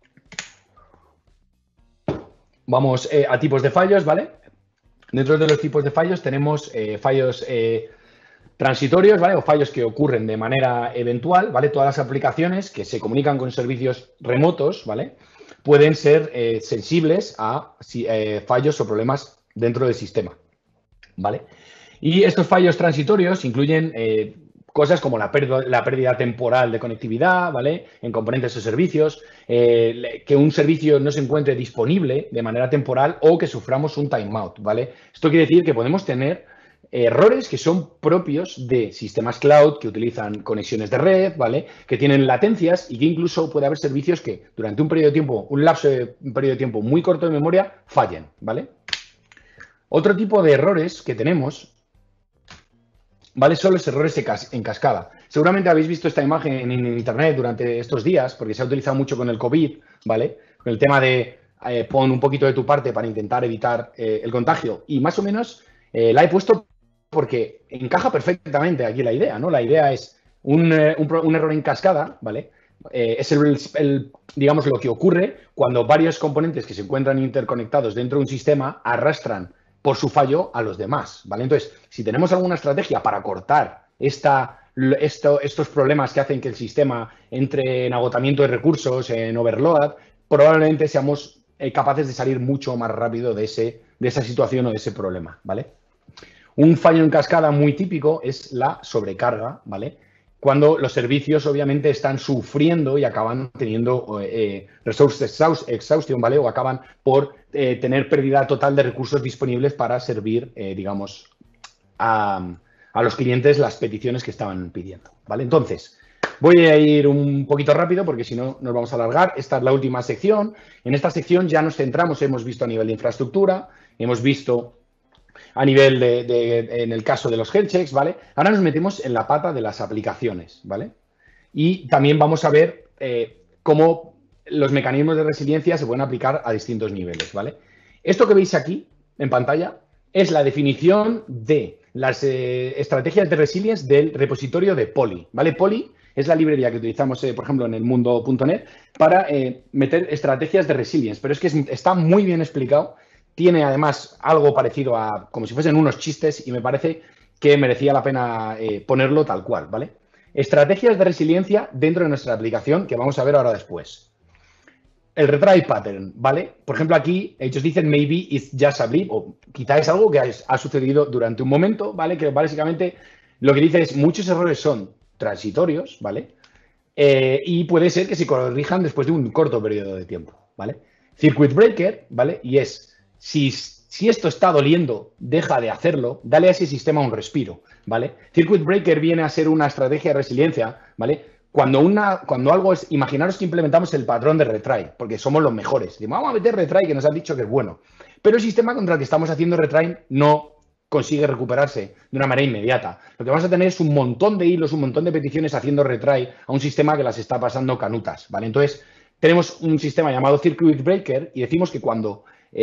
Vamos a tipos de fallos, ¿vale? Dentro de los tipos de fallos tenemos fallos transitorios, ¿vale? O fallos que ocurren de manera eventual, ¿vale? Todas las aplicaciones que se comunican con servicios remotos, ¿vale? Pueden ser sensibles a fallos o problemas dentro del sistema, ¿vale? Y estos fallos transitorios incluyen cosas como la pérdida temporal de conectividad, ¿vale? En componentes o servicios, que un servicio no se encuentre disponible de manera temporal o que suframos un timeout, ¿vale? Esto quiere decir que podemos tener errores que son propios de sistemas cloud que utilizan conexiones de red, ¿vale? Que tienen latencias y que incluso puede haber servicios que durante un periodo de tiempo, un periodo de tiempo muy corto de memoria, fallen, ¿vale? Otro tipo de errores que tenemos, ¿vale? Son los errores en cascada. Seguramente habéis visto esta imagen en Internet durante estos días, porque se ha utilizado mucho con el COVID, ¿vale? Con el tema de pon un poquito de tu parte para intentar evitar el contagio. Y más o menos la he puesto porque encaja perfectamente aquí la idea, ¿no? La idea es un error en cascada, ¿vale? Es digamos, lo que ocurre cuando varios componentes que se encuentran interconectados dentro de un sistema arrastran por su fallo a los demás, ¿vale? Entonces, si tenemos alguna estrategia para cortar estos problemas que hacen que el sistema entre en agotamiento de recursos, en overload, probablemente seamos capaces de salir mucho más rápido de esa situación o de ese problema, ¿vale? Un fallo en cascada muy típico es la sobrecarga, ¿vale? Cuando los servicios obviamente están sufriendo y acaban teniendo resource exhaustion, ¿vale? O acaban por tener pérdida total de recursos disponibles para servir, digamos, a a los clientes las peticiones que estaban pidiendo, ¿vale? Entonces, voy a ir un poquito rápido porque si no nos vamos a alargar. Esta es la última sección. En esta sección ya nos centramos, hemos visto a nivel de infraestructura, hemos visto a nivel en el caso de los health checks, ¿vale? Ahora nos metemos en la pata de las aplicaciones, ¿vale? Y también vamos a ver cómo los mecanismos de resiliencia se pueden aplicar a distintos niveles, ¿vale? Esto que veis aquí en pantalla es la definición de las estrategias de resilience del repositorio de Poly, ¿vale? Poly es la librería que utilizamos, por ejemplo, en el mundo.net para meter estrategias de resilience, pero es que está muy bien explicado. Tiene además algo parecido a como si fuesen unos chistes y me parece que merecía la pena ponerlo tal cual, ¿vale? Estrategias de resiliencia dentro de nuestra aplicación que vamos a ver ahora después. El retry pattern, ¿vale? Por ejemplo, aquí ellos dicen maybe it's just a blip, o quizá es algo que ha sucedido durante un momento, ¿vale? Que básicamente lo que dice es muchos errores son transitorios, ¿vale? Y puede ser que se corrijan después de un corto periodo de tiempo, ¿vale? Circuit breaker, ¿vale? Y es, si esto está doliendo, deja de hacerlo, dale a ese sistema un respiro, ¿vale? Circuit breaker viene a ser una estrategia de resiliencia, ¿vale? Cuando algo es, imaginaros que implementamos el patrón de retry, porque somos los mejores. Decimos, vamos a meter retry, que nos han dicho que es bueno. Pero el sistema contra el que estamos haciendo retry no consigue recuperarse de una manera inmediata. Lo que vamos a tener es un montón de hilos, un montón de peticiones haciendo retry a un sistema que las está pasando canutas, ¿vale? Entonces, tenemos un sistema llamado Circuit Breaker y decimos que cuando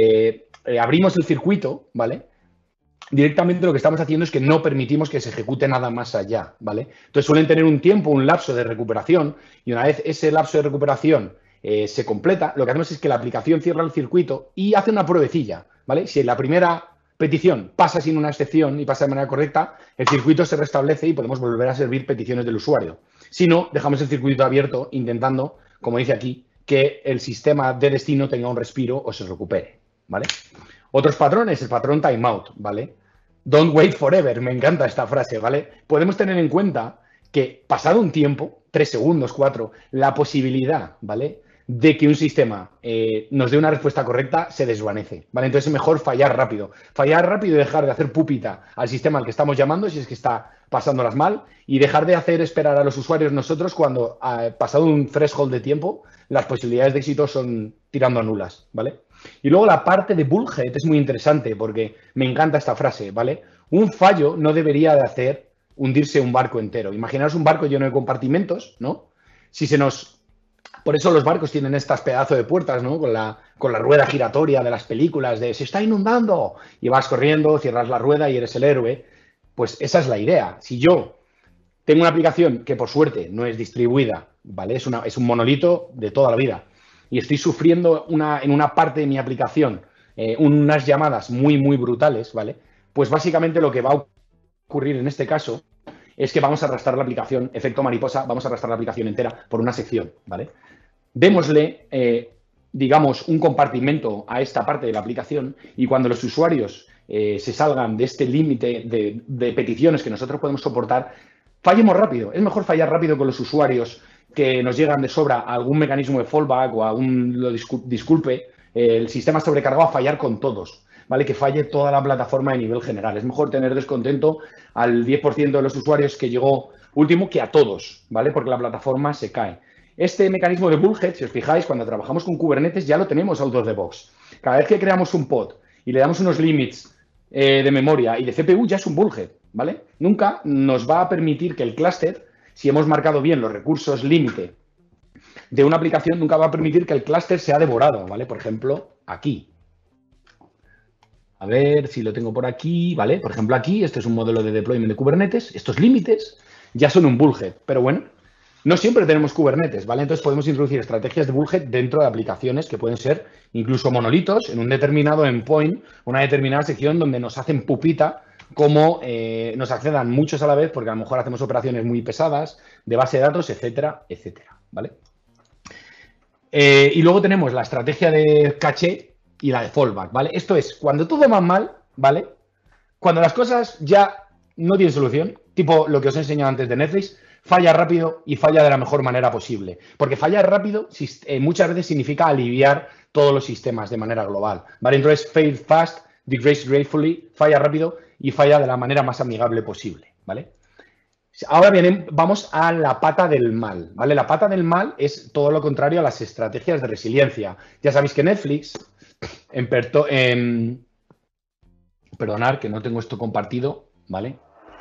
abrimos el circuito, ¿vale? Directamente lo que estamos haciendo es que no permitimos que se ejecute nada más allá, ¿vale? Entonces suelen tener un tiempo, un lapso de recuperación y una vez ese lapso de recuperación se completa, lo que hacemos es que la aplicación cierra el circuito y hace una pruebecilla, ¿vale? Si la primera petición pasa sin una excepción y pasa de manera correcta, el circuito se restablece y podemos volver a servir peticiones del usuario. Si no, dejamos el circuito abierto intentando, como dice aquí, que el sistema de destino tenga un respiro o se recupere, ¿vale? Otros patrones, el patrón timeout, ¿vale? Don't wait forever, me encanta esta frase, ¿vale? Podemos tener en cuenta que pasado un tiempo, 3 segundos, 4, la posibilidad, ¿vale?, de que un sistema nos dé una respuesta correcta se desvanece, ¿vale? Entonces es mejor fallar rápido y dejar de hacer pupita al sistema al que estamos llamando si es que está pasándolas mal y dejar de hacer esperar a los usuarios nosotros cuando pasado un threshold de tiempo las posibilidades de éxito son tirando a nulas, ¿vale? Y luego la parte de bullhead es muy interesante porque me encanta esta frase, ¿vale? Un fallo no debería de hacer hundirse un barco entero. Imaginaos un barco lleno de compartimentos, ¿no? Si se nos... Por eso los barcos tienen estas pedazos de puertas, ¿no? Con la rueda giratoria de las películas de se está inundando y vas corriendo, cierras la rueda y eres el héroe. Pues esa es la idea. Si yo tengo una aplicación que por suerte no es distribuida, ¿vale? Es un monolito de toda la vida y estoy sufriendo en una parte de mi aplicación unas llamadas muy, muy brutales, ¿vale? Pues básicamente lo que va a ocurrir en este caso es que vamos a arrastrar la aplicación, efecto mariposa, vamos a arrastrar la aplicación entera por una sección, ¿vale? Démosle, digamos, un compartimento a esta parte de la aplicación y cuando los usuarios se salgan de este límite de peticiones que nosotros podemos soportar, fallemos rápido. Es mejor fallar rápido con los usuarios que nos llegan de sobra a algún mecanismo de fallback o a disculpe, el sistema sobrecargado a fallar con todos, ¿vale? Que falle toda la plataforma de nivel general. Es mejor tener descontento al 10% de los usuarios que llegó último que a todos, ¿vale? Porque la plataforma se cae. Este mecanismo de bullhead, si os fijáis, cuando trabajamos con Kubernetes ya lo tenemos out of the box. Cada vez que creamos un pod y le damos unos limits de memoria y de CPU, ya es un bullhead, ¿vale? Nunca nos va a permitir que el clúster, si hemos marcado bien los recursos límite de una aplicación, nunca va a permitir que el clúster sea devorado, ¿vale? Por ejemplo, aquí. A ver si lo tengo por aquí, ¿vale? Por ejemplo, aquí, este es un modelo de deployment de Kubernetes. Estos límites ya son un bullhead, pero bueno, no siempre tenemos Kubernetes, ¿vale? Entonces podemos introducir estrategias de bullhead dentro de aplicaciones que pueden ser incluso monolitos en un determinado endpoint, una determinada sección donde nos hacen pupita como nos accedan muchos a la vez porque a lo mejor hacemos operaciones muy pesadas de base de datos, etcétera, etcétera, ¿vale? Y luego tenemos la estrategia de caché y la de fallback, ¿vale? Esto es cuando todo va mal, ¿vale? Cuando las cosas ya no tienen solución, tipo lo que os he enseñado antes de Netflix, falla rápido y falla de la mejor manera posible. Porque fallar rápido muchas veces significa aliviar todos los sistemas de manera global, ¿vale? Entonces, fail fast, degrade gratefully, falla rápido y falla de la manera más amigable posible, ¿vale? Ahora bien, vamos a la pata del mal, ¿vale? La pata del mal es todo lo contrario a las estrategias de resiliencia. Ya sabéis que Netflix, perdonad que no tengo esto compartido, ¿vale?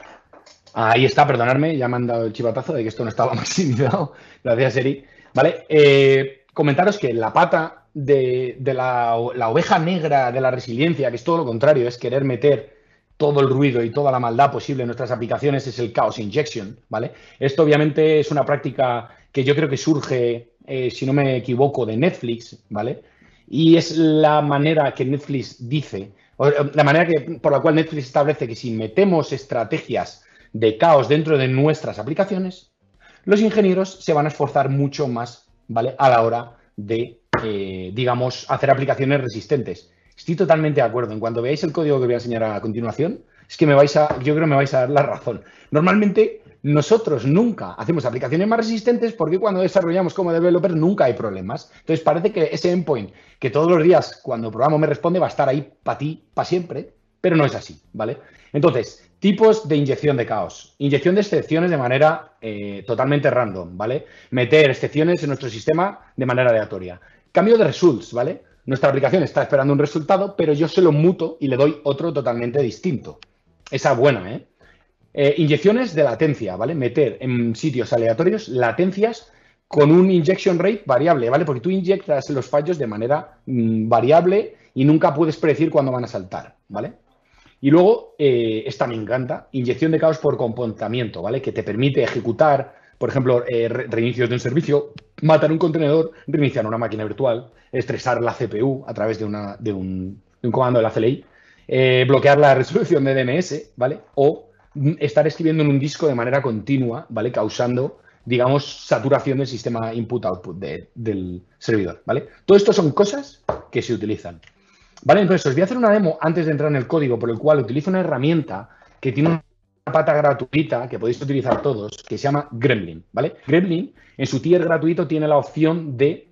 Ahí está, perdonadme, ya me han dado el chivatazo de que esto no estaba maximizado. Gracias, Eri. ¿Vale? Comentaros que la pata de la oveja negra de la resiliencia, que es todo lo contrario, es querer meter todo el ruido y toda la maldad posible en nuestras aplicaciones, es el Chaos Injection, ¿vale? Esto obviamente es una práctica que yo creo que surge, si no me equivoco, de Netflix, ¿vale? Y es la manera que Netflix dice, o la manera por la cual Netflix establece que si metemos estrategias de caos dentro de nuestras aplicaciones, los ingenieros se van a esforzar mucho más, ¿vale? A la hora de, digamos, hacer aplicaciones resistentes. Estoy totalmente de acuerdo. En cuanto veáis el código que voy a enseñar a continuación, es que yo creo que me vais a dar la razón. Normalmente, nosotros nunca hacemos aplicaciones más resistentes porque cuando desarrollamos como developers nunca hay problemas. Entonces, parece que ese endpoint que todos los días cuando probamos me responde va a estar ahí para ti, para siempre, pero no es así, ¿vale? Entonces, tipos de inyección de caos. Inyección de excepciones de manera totalmente random, ¿vale? Meter excepciones en nuestro sistema de manera aleatoria. Cambio de results, ¿vale? Nuestra aplicación está esperando un resultado, pero yo se lo muto y le doy otro totalmente distinto. Esa es buena, ¿eh? Inyecciones de latencia, ¿vale? Meter en sitios aleatorios latencias con un injection rate variable, ¿vale? Porque tú inyectas los fallos de manera variable y nunca puedes predecir cuándo van a saltar, ¿vale? Y luego, esta me encanta, inyección de caos por comportamiento, ¿vale? Que te permite ejecutar, por ejemplo, reinicios de un servicio, matar un contenedor, reiniciar una máquina virtual, estresar la CPU a través de un comando de la CLI, bloquear la resolución de DNS, ¿vale? O estar escribiendo en un disco de manera continua, ¿vale? Causando, digamos, saturación del sistema input-output del servidor, ¿vale? Todo esto son cosas que se utilizan. Vale, entonces os voy a hacer una demo antes de entrar en el código, por el cual utilizo una herramienta que tiene una pata gratuita que podéis utilizar todos, que se llama Gremlin, ¿vale? Gremlin, en su tier gratuito, tiene la opción de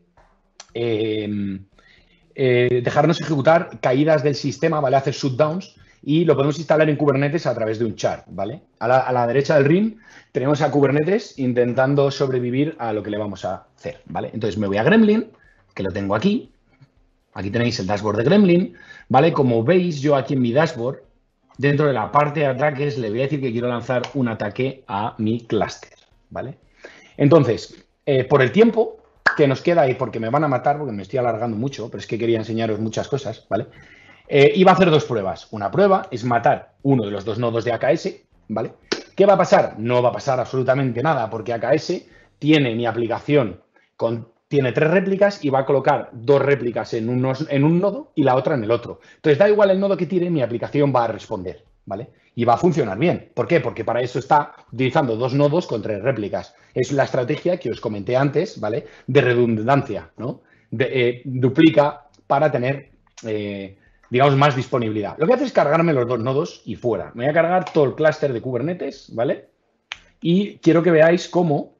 dejarnos ejecutar caídas del sistema, ¿vale? Hacer shutdowns y lo podemos instalar en Kubernetes a través de un char, ¿vale? A la derecha del RIM tenemos a Kubernetes intentando sobrevivir a lo que le vamos a hacer, ¿vale? Entonces me voy a Gremlin, que lo tengo aquí. Aquí tenéis el dashboard de Gremlin, ¿vale? Como veis, yo aquí en mi dashboard, dentro de la parte de ataques, le voy a decir que quiero lanzar un ataque a mi clúster, ¿vale? Entonces, por el tiempo que nos queda y porque me van a matar, porque me estoy alargando mucho, pero es que quería enseñaros muchas cosas, ¿vale? Iba a hacer dos pruebas. Una prueba es matar uno de los dos nodos de AKS, ¿vale? ¿Qué va a pasar? No va a pasar absolutamente nada, porque AKS tiene mi aplicación tiene 3 réplicas y va a colocar 2 réplicas en un nodo y la otra en el otro. Entonces, da igual el nodo que tire, mi aplicación va a responder, ¿vale? Y va a funcionar bien. ¿Por qué? Porque para eso está utilizando 2 nodos con 3 réplicas. Es la estrategia que os comenté antes, ¿vale? De redundancia, ¿no? Duplica para tener, digamos, más disponibilidad. Lo que hace es cargarme los 2 nodos y fuera. Me voy a cargar todo el clúster de Kubernetes, ¿vale? Y quiero que veáis cómo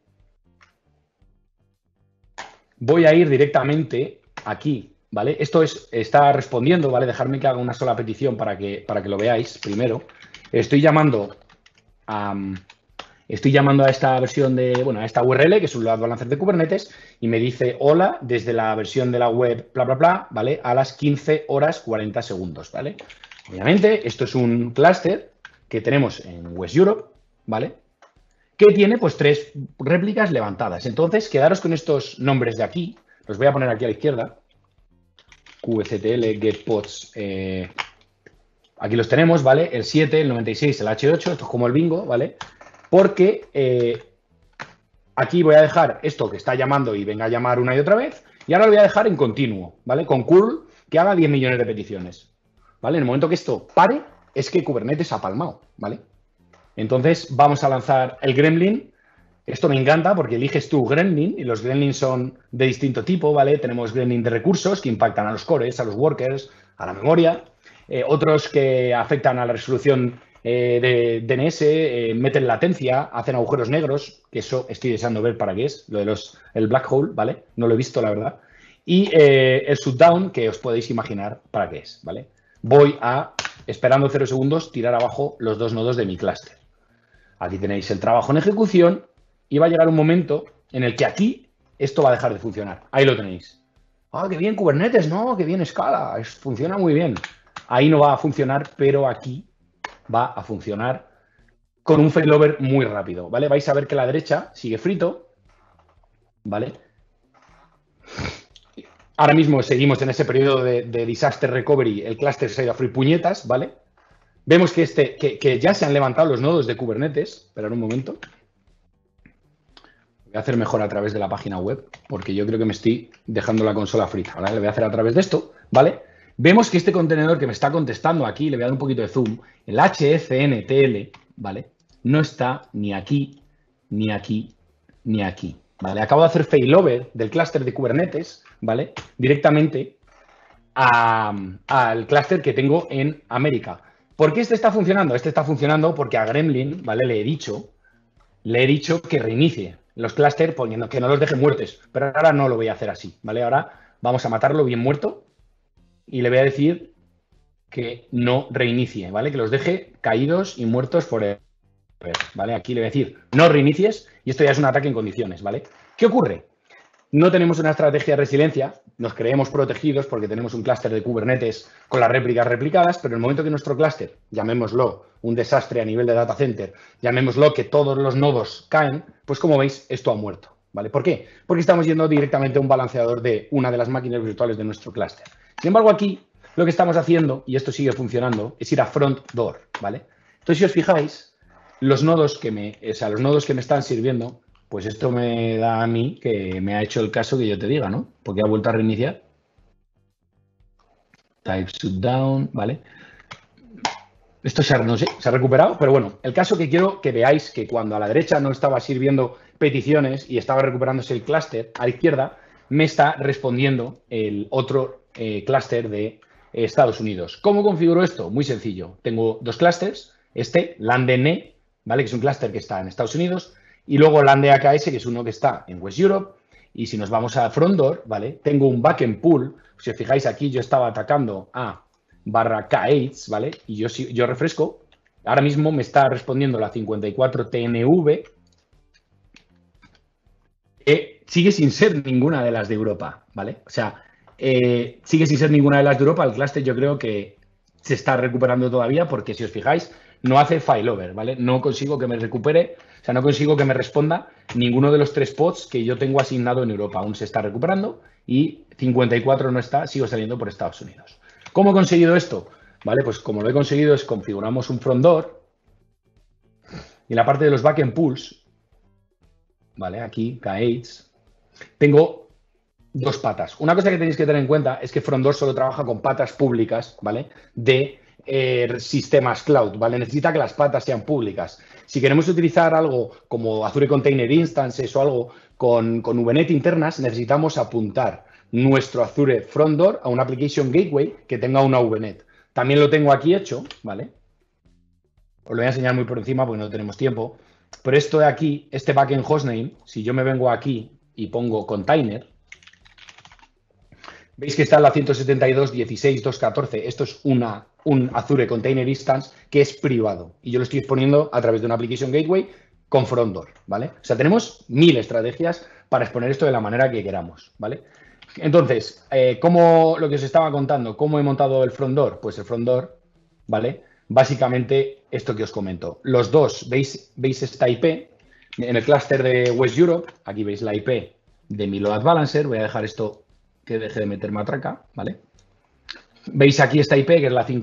voy a ir directamente aquí, ¿vale? Esto está respondiendo, ¿vale? Dejadme que haga una sola petición para que lo veáis primero. Estoy llamando a esta versión a esta URL, que es un load balancer de Kubernetes, y me dice hola desde la versión de la web, bla, bla, bla, ¿vale? A las 15 horas 40 segundos, ¿vale? Obviamente, esto es un clúster que tenemos en West Europe, ¿vale? Que tiene pues 3 réplicas levantadas. Entonces, quedaros con estos nombres de aquí. Los voy a poner aquí a la izquierda. QCTL, getpods. Aquí los tenemos, ¿vale? El 7, el 96, el H8. Esto es como el bingo, ¿vale? Porque aquí voy a dejar esto que está llamando y venga a llamar una y otra vez. Y ahora lo voy a dejar en continuo, ¿vale? Con curl que haga 10 millones de peticiones, ¿vale? En el momento que esto pare, es que Kubernetes ha palmado, ¿vale? Entonces, vamos a lanzar el Gremlin. Esto me encanta porque eliges tu Gremlin y los Gremlins son de distinto tipo, ¿vale? Tenemos Gremlin de recursos que impactan a los cores, a los workers, a la memoria. Otros que afectan a la resolución de DNS, meten latencia, hacen agujeros negros, que eso estoy deseando ver para qué es, lo de el black hole, ¿vale? No lo he visto, la verdad. Y el shutdown, que os podéis imaginar para qué es, ¿vale? Voy a, esperando 0 segundos, tirar abajo los 2 nodos de mi clúster. Aquí tenéis el trabajo en ejecución y va a llegar un momento en el que aquí esto va a dejar de funcionar. Ahí lo tenéis. Ah, qué bien Kubernetes, ¿no? Qué bien Scala, funciona muy bien. Ahí no va a funcionar, pero aquí va a funcionar con un failover muy rápido, ¿vale? Vais a ver que la derecha sigue frito, ¿vale? Ahora mismo seguimos en ese periodo de disaster recovery, el clúster se ha ido a free puñetas, ¿vale? Vemos que ya se han levantado los nodos de Kubernetes. Esperad un momento. Voy a hacer mejor a través de la página web, porque yo creo que me estoy dejando la consola frita. ¿Vale? Le voy a hacer a través de esto, ¿vale? Vemos que este contenedor que me está contestando aquí, le voy a dar un poquito de zoom, el HCNTL, ¿vale? No está ni aquí, ni aquí, ni aquí, ¿vale? Acabo de hacer failover del clúster de Kubernetes, ¿vale? Directamente al clúster que tengo en América. ¿Por qué este está funcionando? Este está funcionando porque a Gremlin, ¿vale? Le he dicho que reinicie los clústeres poniendo que no los deje muertos. Pero ahora no lo voy a hacer así, ¿vale? Ahora vamos a matarlo bien muerto y le voy a decir que no reinicie, ¿vale? Que los deje caídos y muertos forever, ¿vale? Aquí le voy a decir no reinicies y esto ya es un ataque en condiciones, ¿vale? ¿Qué ocurre? No tenemos una estrategia de resiliencia, nos creemos protegidos porque tenemos un clúster de Kubernetes con las réplicas replicadas, pero en el momento que nuestro clúster, llamémoslo un desastre a nivel de data center, llamémoslo que todos los nodos caen, pues como veis, esto ha muerto, ¿vale? ¿Por qué? Porque estamos yendo directamente a un balanceador de una de las máquinas virtuales de nuestro clúster. Sin embargo, aquí lo que estamos haciendo, y esto sigue funcionando, es ir a front door, ¿vale? Entonces, si os fijáis, los nodos que me están sirviendo, pues esto me da a mí que me ha hecho el caso que yo te diga, ¿no? Porque ha vuelto a reiniciar. Type shutdown, ¿vale? Esto no sé, se ha recuperado, pero bueno, el caso que quiero que veáis que cuando a la derecha no estaba sirviendo peticiones y estaba recuperándose el clúster, a la izquierda me está respondiendo el otro clúster de Estados Unidos. ¿Cómo configuro esto? Muy sencillo. Tengo dos clústeres, LANDNE, ¿vale? Que es un clúster que está en Estados Unidos, y luego LANDAKS, que es uno que está en West Europe. Y si nos vamos a Frontdoor, ¿vale? Tengo un backend pool. Si os fijáis aquí, yo estaba atacando a /K8, ¿vale? Y yo refresco. Ahora mismo me está respondiendo la 54 TNV, que sigue sin ser ninguna de las de Europa, ¿vale? O sea, sigue sin ser ninguna de las de Europa. El clúster yo creo que se está recuperando todavía porque, si os fijáis, no hace failover, ¿vale? No consigo que me recupere, o sea, no consigo que me responda ninguno de los 3 pods que yo tengo asignado en Europa. Aún se está recuperando y 54 no está, sigo saliendo por Estados Unidos. ¿Cómo he conseguido esto? Vale, pues como lo he conseguido es configuramos un front door y en la parte de los backend pools, ¿vale? Aquí, K8, tengo dos patas. Una cosa que tenéis que tener en cuenta es que front door solo trabaja con patas públicas, ¿vale? De sistemas cloud, ¿vale? Necesita que las patas sean públicas. Si queremos utilizar algo como Azure Container Instances o algo con VNet internas, necesitamos apuntar nuestro Azure Front Door a una Application Gateway que tenga una VNet. También lo tengo aquí hecho, ¿vale? Os lo voy a enseñar muy por encima porque no tenemos tiempo. Pero esto de aquí, este backend hostname, si yo me vengo aquí y pongo container, veis que está en la 172.16.2.14. Esto es un Azure Container Instance que es privado. Y yo lo estoy exponiendo a través de una Application Gateway con front door, ¿vale? O sea, tenemos 1000 estrategias para exponer esto de la manera que queramos, ¿vale? Entonces, ¿cómo lo que os estaba contando? ¿Cómo he montado el front door? Pues el front door, ¿vale? Básicamente esto que os comento. Los dos, ¿veis esta IP? En el clúster de West Europe, aquí veis la IP de mi load balancer. Voy a dejar esto que deje de meter matraca, ¿vale? Veis aquí esta IP, que es la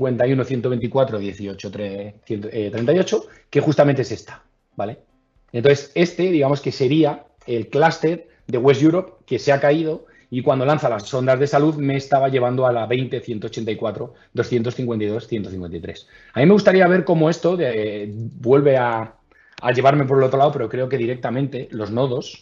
51.124.18.38, que justamente es esta, ¿vale? Entonces, digamos que sería el clúster de West Europe que se ha caído y cuando lanza las sondas de salud me estaba llevando a la 20.184.252.153. A mí me gustaría ver cómo esto vuelve a llevarme por el otro lado, pero creo que directamente los nodos,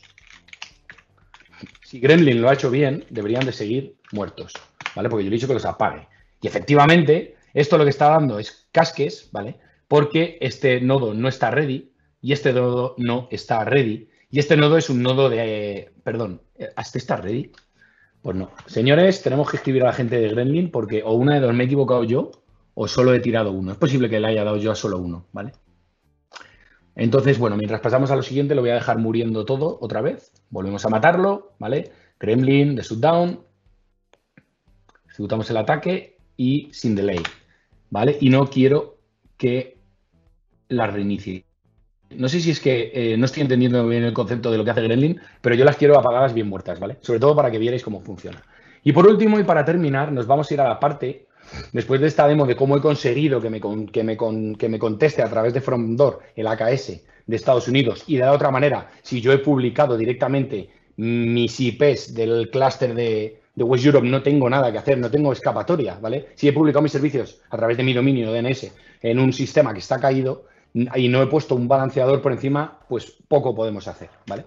si Gremlin lo ha hecho bien, deberían de seguir muertos, ¿vale? Porque yo le he dicho que los apague. Y efectivamente, esto lo que está dando es casques, ¿vale? Porque este nodo no está ready y este nodo no está ready. Y este nodo es un nodo de... Perdón, ¿este está ready? Pues no. Señores, tenemos que escribir a la gente de Gremlin porque o una de dos me he equivocado yo o solo he tirado uno. Es posible que le haya dado yo a solo uno, ¿vale? Entonces, bueno, mientras pasamos a lo siguiente, lo voy a dejar muriendo todo otra vez. Volvemos a matarlo, ¿vale? Gremlin de shutdown. Ejecutamos el ataque y sin delay, ¿vale? Y no quiero que la reinicie. No sé si es que no estoy entendiendo bien el concepto de lo que hace Gremlin, pero yo las quiero apagadas bien muertas, ¿vale? Sobre todo para que vierais cómo funciona. Y por último, y para terminar, nos vamos a ir a la parte, después de esta demo de cómo he conseguido que me conteste a través de FromDoor el AKS de Estados Unidos, y de la otra manera, si yo he publicado directamente mis IPs del clúster de West Europe, no tengo nada que hacer, no tengo escapatoria, ¿vale? Si he publicado mis servicios a través de mi dominio DNS en un sistema que está caído, y no he puesto un balanceador por encima, pues poco podemos hacer, ¿vale?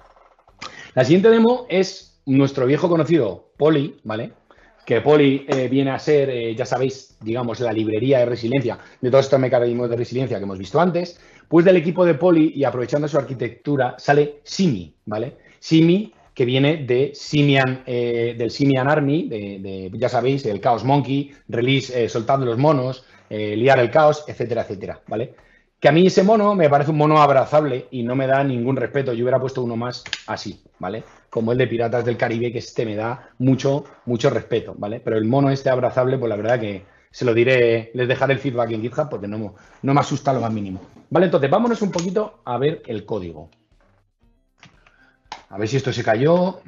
La siguiente demo es nuestro viejo conocido Poly, ¿vale? Que Poly viene a ser, ya sabéis, digamos, la librería de resiliencia de todos estos mecanismos de resiliencia que hemos visto antes. Pues del equipo de Poly, y aprovechando su arquitectura, sale Simi, ¿vale? Simi, que viene de Simian, del Simian Army, ya sabéis, el Chaos Monkey, release soltando los monos, liar el caos, etcétera, etcétera, ¿vale? Que a mí ese mono me parece un mono abrazable y no me da ningún respeto. Yo hubiera puesto uno más así, ¿vale? Como el de Piratas del Caribe, que este me da mucho respeto, ¿vale? Pero el mono este abrazable, pues la verdad que se lo diré, les dejaré el feedback en GitHub porque no me asusta lo más mínimo. Vale, entonces vámonos un poquito a ver el código. A ver si esto se cayó.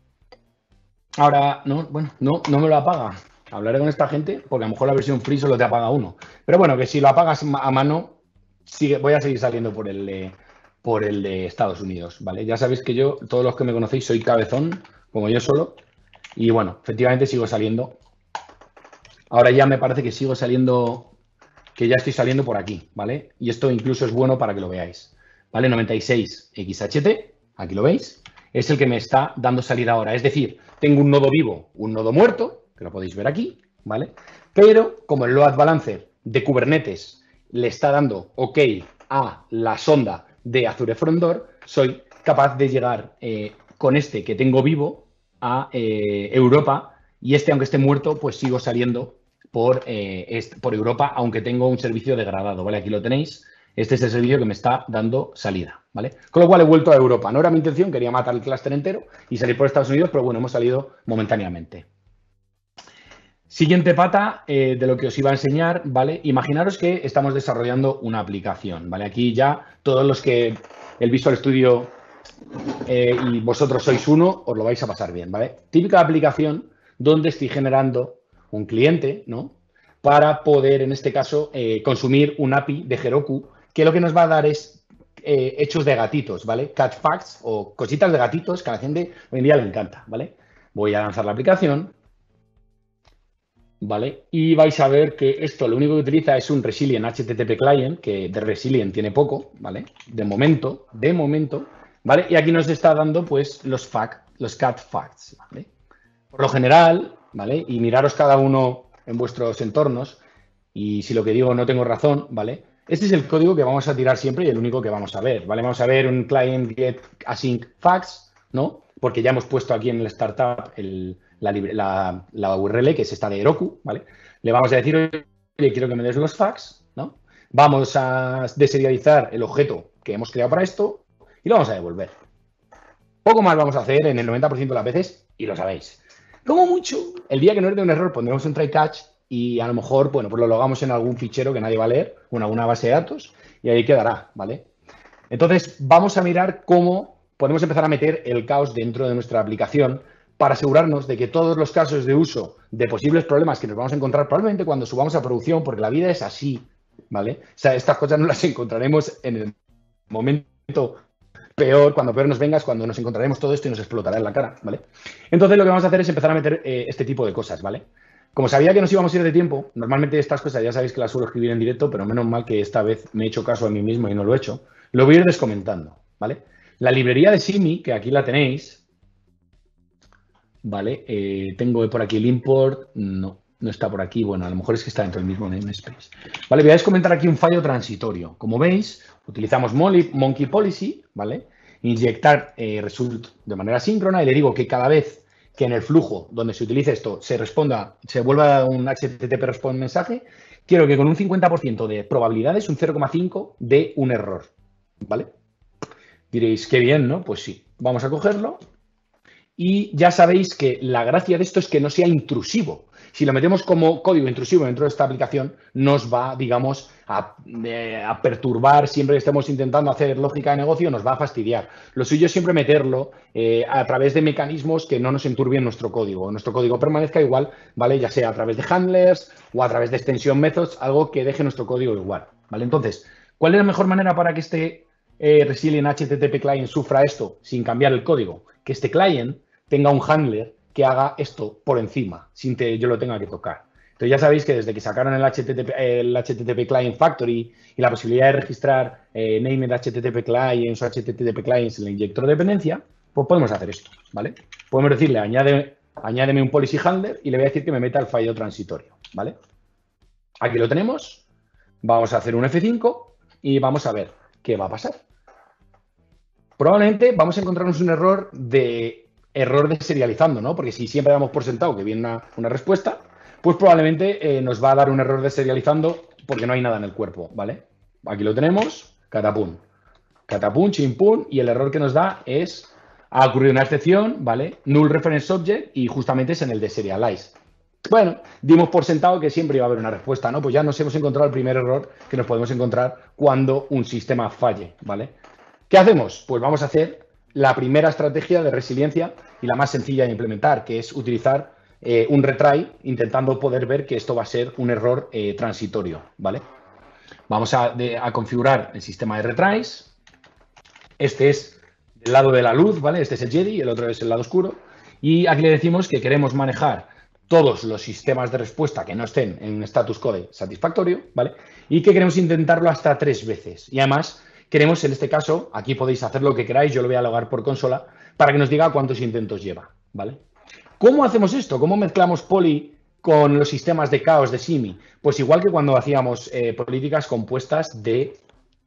Ahora, no, bueno, no me lo apaga. Hablaré con esta gente porque a lo mejor la versión free solo te apaga uno. Pero bueno, que si lo apagas a mano, voy a seguir saliendo por el de Estados Unidos, ¿vale? Ya sabéis que yo, todos los que me conocéis, soy cabezón, como yo solo. Y bueno, efectivamente sigo saliendo. Ahora ya me parece que sigo saliendo, que ya estoy saliendo por aquí, ¿vale? Y esto incluso es bueno para que lo veáis, ¿vale? 96XHT, aquí lo veis, es el que me está dando salida ahora. Es decir, tengo un nodo vivo, un nodo muerto, que lo podéis ver aquí, ¿vale? Pero como el load balancer de Kubernetes le está dando OK a la sonda de Azure Front Door, soy capaz de llegar con este que tengo vivo a Europa, y este, aunque esté muerto, pues sigo saliendo por Europa, aunque tengo un servicio degradado, ¿vale? Aquí lo tenéis. Este es el servicio que me está dando salida, ¿vale? Con lo cual he vuelto a Europa. No era mi intención, quería matar el clúster entero y salir por Estados Unidos, pero bueno, hemos salido momentáneamente. Siguiente pata de lo que os iba a enseñar, ¿vale? Imaginaros que estamos desarrollando una aplicación, ¿vale? Aquí ya todos los que el Visual Studio y vosotros sois uno, os lo vais a pasar bien, ¿vale? Típica aplicación donde estoy generando un cliente, ¿no? Para poder, en este caso, consumir un API de Heroku, que lo que nos va a dar es hechos de gatitos, ¿vale? Cat facts o cositas de gatitos que a la gente hoy en día le encanta, ¿vale? Voy a lanzar la aplicación, ¿vale? Y vais a ver que esto lo único que utiliza es un Resilient HTTP Client, que de Resilient tiene poco, ¿vale? De momento, ¿vale? Y aquí nos está dando, pues, los cat facts, ¿vale? Por lo general, ¿vale? Y miraros cada uno en vuestros entornos, y si lo que digo no tengo razón, ¿vale? Este es el código que vamos a tirar siempre y el único que vamos a ver, ¿vale? Vamos a ver un client get async facts, ¿no? Porque ya hemos puesto aquí en el startup la URL, que es esta de Heroku, ¿vale? Le vamos a decir, oye, quiero que me des los facts, ¿no? Vamos a deserializar el objeto que hemos creado para esto y lo vamos a devolver. Poco más vamos a hacer en el 90% de las veces y lo sabéis. Como mucho, el día que nos dé un error pondremos un try catch y a lo mejor, bueno, pues lo logamos en algún fichero que nadie va a leer, o en alguna base de datos, y ahí quedará, ¿vale? Entonces, vamos a mirar cómo podemos empezar a meter el caos dentro de nuestra aplicación para asegurarnos de que todos los casos de uso de posibles problemas que nos vamos a encontrar probablemente cuando subamos a producción, porque la vida es así, ¿vale? O sea, estas cosas no las encontraremos en el momento peor, cuando peor nos venga, es cuando nos encontraremos todo esto y nos explotará en la cara, ¿vale? Entonces, lo que vamos a hacer es empezar a meter este tipo de cosas, ¿vale? Como sabía que nos íbamos a ir de tiempo, normalmente estas cosas ya sabéis que las suelo escribir en directo, pero menos mal que esta vez me he hecho caso a mí mismo y no lo he hecho. Lo voy a ir descomentando, ¿vale? La librería de Simi, que aquí la tenéis, ¿vale? Tengo por aquí el import, no está por aquí. Bueno, a lo mejor es que está dentro del mismo namespace. Vale, voy a descomentar aquí un fallo transitorio. Como veis, utilizamos Monkey Policy, ¿vale? Inyectar result de manera síncrona y le digo que cada vez que en el flujo donde se utilice esto se vuelva un HTTP response mensaje, quiero que con un 50% de probabilidades, un 0,5 de un error, ¿vale? Diréis, qué bien, ¿no? Pues sí, vamos a cogerlo. Y ya sabéis que la gracia de esto es que no sea intrusivo. Si lo metemos como código intrusivo dentro de esta aplicación, nos va, digamos, a perturbar siempre que estemos intentando hacer lógica de negocio, nos va a fastidiar. Lo suyo es siempre meterlo a través de mecanismos que no nos enturbien nuestro código permanezca igual, ¿vale? Ya sea a través de handlers o a través de extension methods, algo que deje nuestro código igual, ¿vale? Entonces, ¿cuál es la mejor manera para que este Resilient HTTP Client sufra esto sin cambiar el código? Que este client tenga un handler que haga esto por encima, sin que yo lo tenga que tocar. Entonces ya sabéis que desde que sacaron el HTTP Client Factory y la posibilidad de registrar named HTTP Clients o HTTP Clients en el inyector de dependencia, pues podemos hacer esto, ¿vale? Podemos decirle, añádeme un policy handler y le voy a decir que me meta el fallo transitorio, ¿vale? Aquí lo tenemos. Vamos a hacer un F5 y vamos a ver qué va a pasar. Probablemente vamos a encontrarnos un error de serializando, ¿no? Porque si siempre damos por sentado que viene una respuesta, pues probablemente nos va a dar un error de serializando porque no hay nada en el cuerpo, ¿vale? Aquí lo tenemos, catapum, catapum, chimpum, y el error que nos da es, ha ocurrido una excepción, ¿vale? Null reference object y justamente es en el de serialize. Bueno, dimos por sentado que siempre iba a haber una respuesta, ¿no? Pues ya nos hemos encontrado el primer error que nos podemos encontrar cuando un sistema falle, ¿vale? ¿Qué hacemos? Pues vamos a hacer la primera estrategia de resiliencia y la más sencilla de implementar, que es utilizar un retry intentando poder ver que esto va a ser un error transitorio, ¿vale? Vamos a configurar el sistema de retries. Este es del lado de la luz, ¿vale? Este es el Jedi y el otro es el lado oscuro. Y aquí le decimos que queremos manejar todos los sistemas de respuesta que no estén en un status code satisfactorio, ¿vale? Y que queremos intentarlo hasta 3 veces. Y además queremos, en este caso, aquí podéis hacer lo que queráis, yo lo voy a logar por consola, para que nos diga cuántos intentos lleva, ¿vale? ¿Cómo hacemos esto? ¿Cómo mezclamos Poly con los sistemas de caos de Simi? Pues igual que cuando hacíamos políticas compuestas de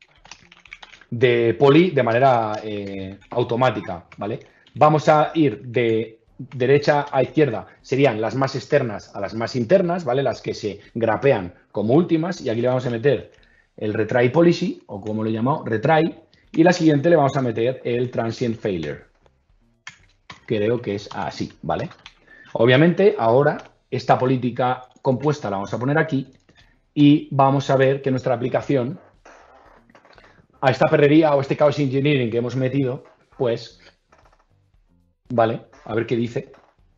Poly de manera automática, ¿vale? Vamos a ir de derecha a izquierda, serían las más externas a las más internas, ¿vale? Las que se grapean como últimas, y aquí le vamos a meter el retry policy, o como lo he llamado, retry, y la siguiente le vamos a meter el transient failure. Creo que es así, ¿vale? Obviamente, ahora esta política compuesta la vamos a poner aquí y vamos a ver que nuestra aplicación a esta perrería o este chaos engineering que hemos metido, pues, ¿vale? A ver qué dice.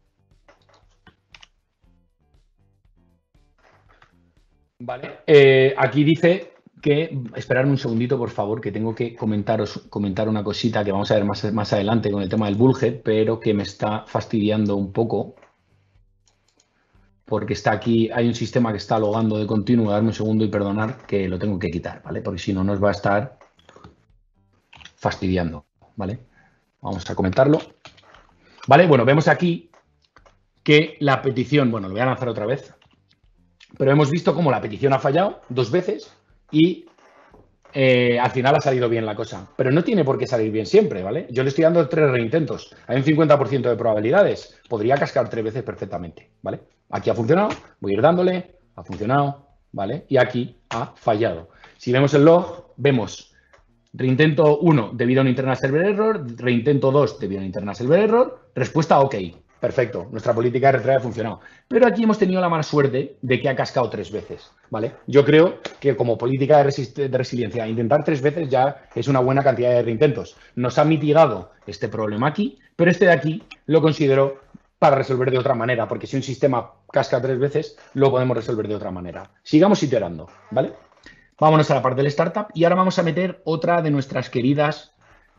Vale, aquí dice que, esperadme un segundito, por favor, que tengo que comentar una cosita que vamos a ver más adelante con el tema del bullhead, pero que me está fastidiando un poco. Porque está aquí, hay un sistema que está logando de continuo. Darme un segundo y perdonar que lo tengo que quitar, ¿vale? Porque si no nos va a estar fastidiando, ¿vale? Vamos a comentarlo. ¿Vale? Bueno, vemos aquí que la petición, bueno, lo voy a lanzar otra vez, pero hemos visto cómo la petición ha fallado 2 veces y al final ha salido bien la cosa. Pero no tiene por qué salir bien siempre, ¿vale? Yo le estoy dando 3 reintentos. Hay un 50% de probabilidades. Podría cascar 3 veces perfectamente, ¿vale? Aquí ha funcionado, voy a ir dándole, ha funcionado, ¿vale? Y aquí ha fallado. Si vemos el log, vemos reintento 1 debido a un internal server error, reintento 2 debido a un internal server error, respuesta OK. Perfecto, nuestra política de retry ha funcionado. Pero aquí hemos tenido la mala suerte de que ha cascado 3 veces, ¿vale? Yo creo que como política de resiliencia, intentar 3 veces ya es una buena cantidad de reintentos. Nos ha mitigado este problema aquí, pero este de aquí lo considero para resolver de otra manera, porque si un sistema casca 3 veces, lo podemos resolver de otra manera. Sigamos iterando, ¿vale? Vámonos a la parte del startup y ahora vamos a meter otra de nuestras queridas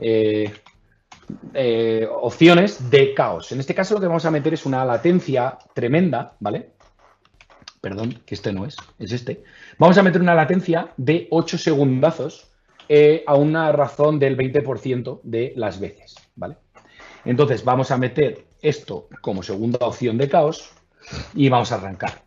opciones de caos. En este caso lo que vamos a meter es una latencia tremenda, ¿vale? Perdón, que este no es este. Vamos a meter una latencia de 8 segundazos a una razón del 20% de las veces, ¿vale? Entonces vamos a meter esto como segunda opción de caos y vamos a arrancar.